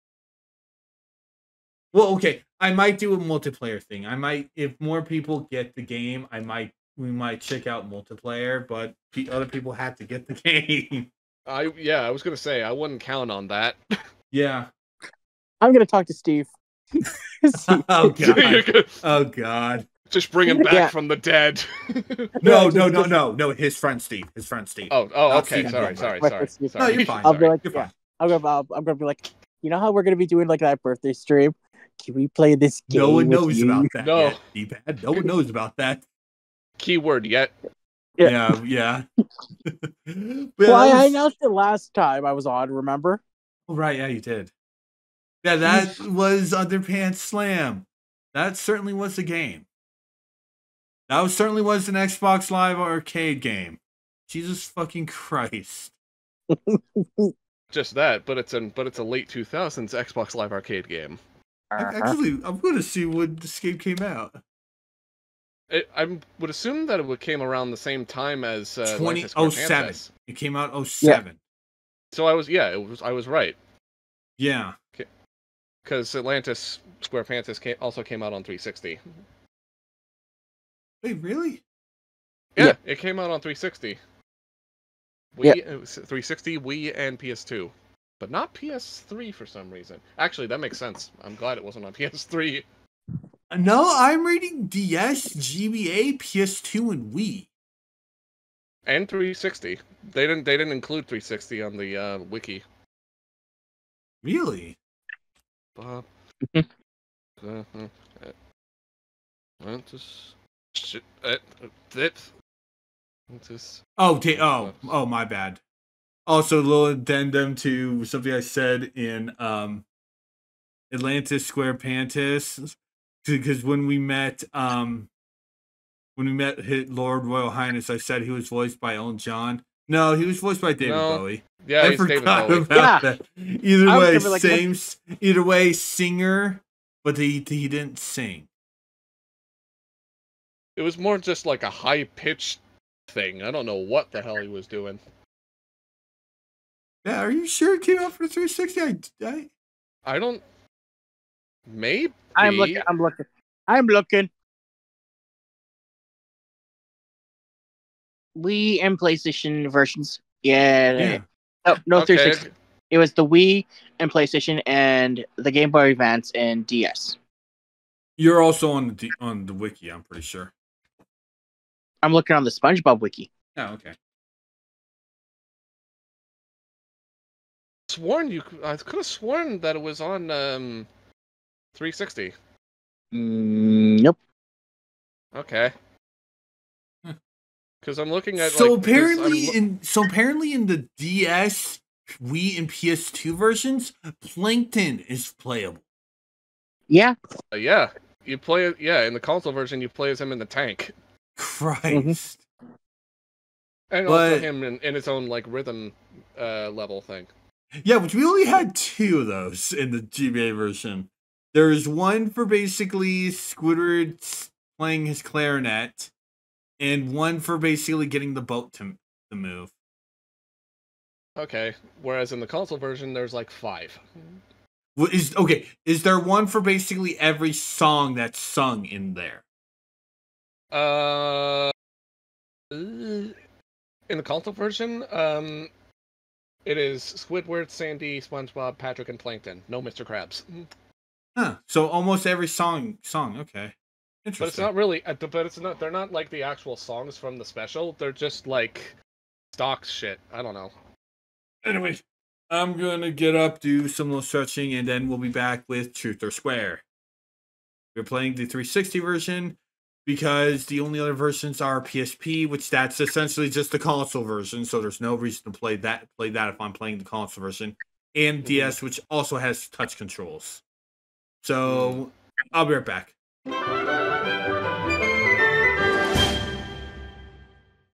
Well, okay. I might do a multiplayer thing. I might, if more people get the game, we might check out multiplayer, but other people have to get the game. I was gonna say I wouldn't count on that. Yeah. I'm gonna talk to Steve. Oh god. Oh god. Just bring him back Yeah. from the dead. No. His friend Steve. Oh, Not okay. Steve Sorry. Ballmer. No, you're fine. I'll be like, You're yeah. fine. I'm gonna be like, you know how we're gonna be doing like that birthday stream? Can we play this game? No one with knows you? about that. No. Yet, D-pad. No one knows about that. Keyword yet. Yeah. Well, I announced it last time I was on. Remember? Oh, right, yeah, you did. Yeah, that was Underpants Slam. That certainly was a game. That certainly was an Xbox Live Arcade game. Jesus fucking Christ. Just that, but it's a late 2000s Xbox Live Arcade game. Actually, I'm going to see when this game came out. I would assume that it came around the same time as 2007. It came out 07. Yeah. So I was right. Yeah. Because Atlantis Square Pantis also came out on 360. Wait, really? Yeah, it came out on 360. It was 360, Wii, and PS2. But not PS3 for some reason. Actually, that makes sense. I'm glad it wasn't on PS3. No, I'm reading DS, GBA, PS2, and Wii. And 360. They didn't include 360 on the wiki. Really? Oh, my bad. Also, a little addendum to something I said in Atlantis Square Pantis, because when we met Lord Royal Highness, I said he was voiced by Elton John. No, he was voiced by David Bowie. Yeah, I forgot about that. Either way, singer, but he didn't sing. It was more just like a high-pitched thing. I don't know what the hell he was doing. Yeah, are you sure it came out for 360? I don't... Maybe? I'm looking. Wii and PlayStation versions. Yeah. No, Okay. 360. It was the Wii and PlayStation and the Game Boy Advance and DS. You're also on the wiki, I'm pretty sure. I'm looking on the SpongeBob wiki. Oh, okay. I could have sworn that it was on 360. Nope. Okay. Because I'm looking at apparently in the DS, Wii, and PS2 versions, Plankton is playable. Yeah. Yeah, you play it. Yeah, in the console version, you play as him in the tank, Christ. and also him in his own like rhythm level thing. Yeah, but we only had 2 of those in the GBA version. There's one for basically Squidward playing his clarinet, and one for basically getting the boat to move. Okay, whereas in the console version, there's like 5. Is there one for basically every song that's sung in there? In the console version, it is Squidward, Sandy, SpongeBob, Patrick, and Plankton. No Mr. Krabs. Huh. So almost every song. Okay. Interesting. But it's not really. But it's not. They're not like the actual songs from the special. They're just like stock shit. I don't know. Anyway, I'm gonna get up, do some little stretching, and then we'll be back with Truth or Square. We're playing the 360 version because the only other versions are PSP, which that's essentially just the console version. So there's no reason to play that if I'm playing the console version, and DS, which also has touch controls. So I'll be right back.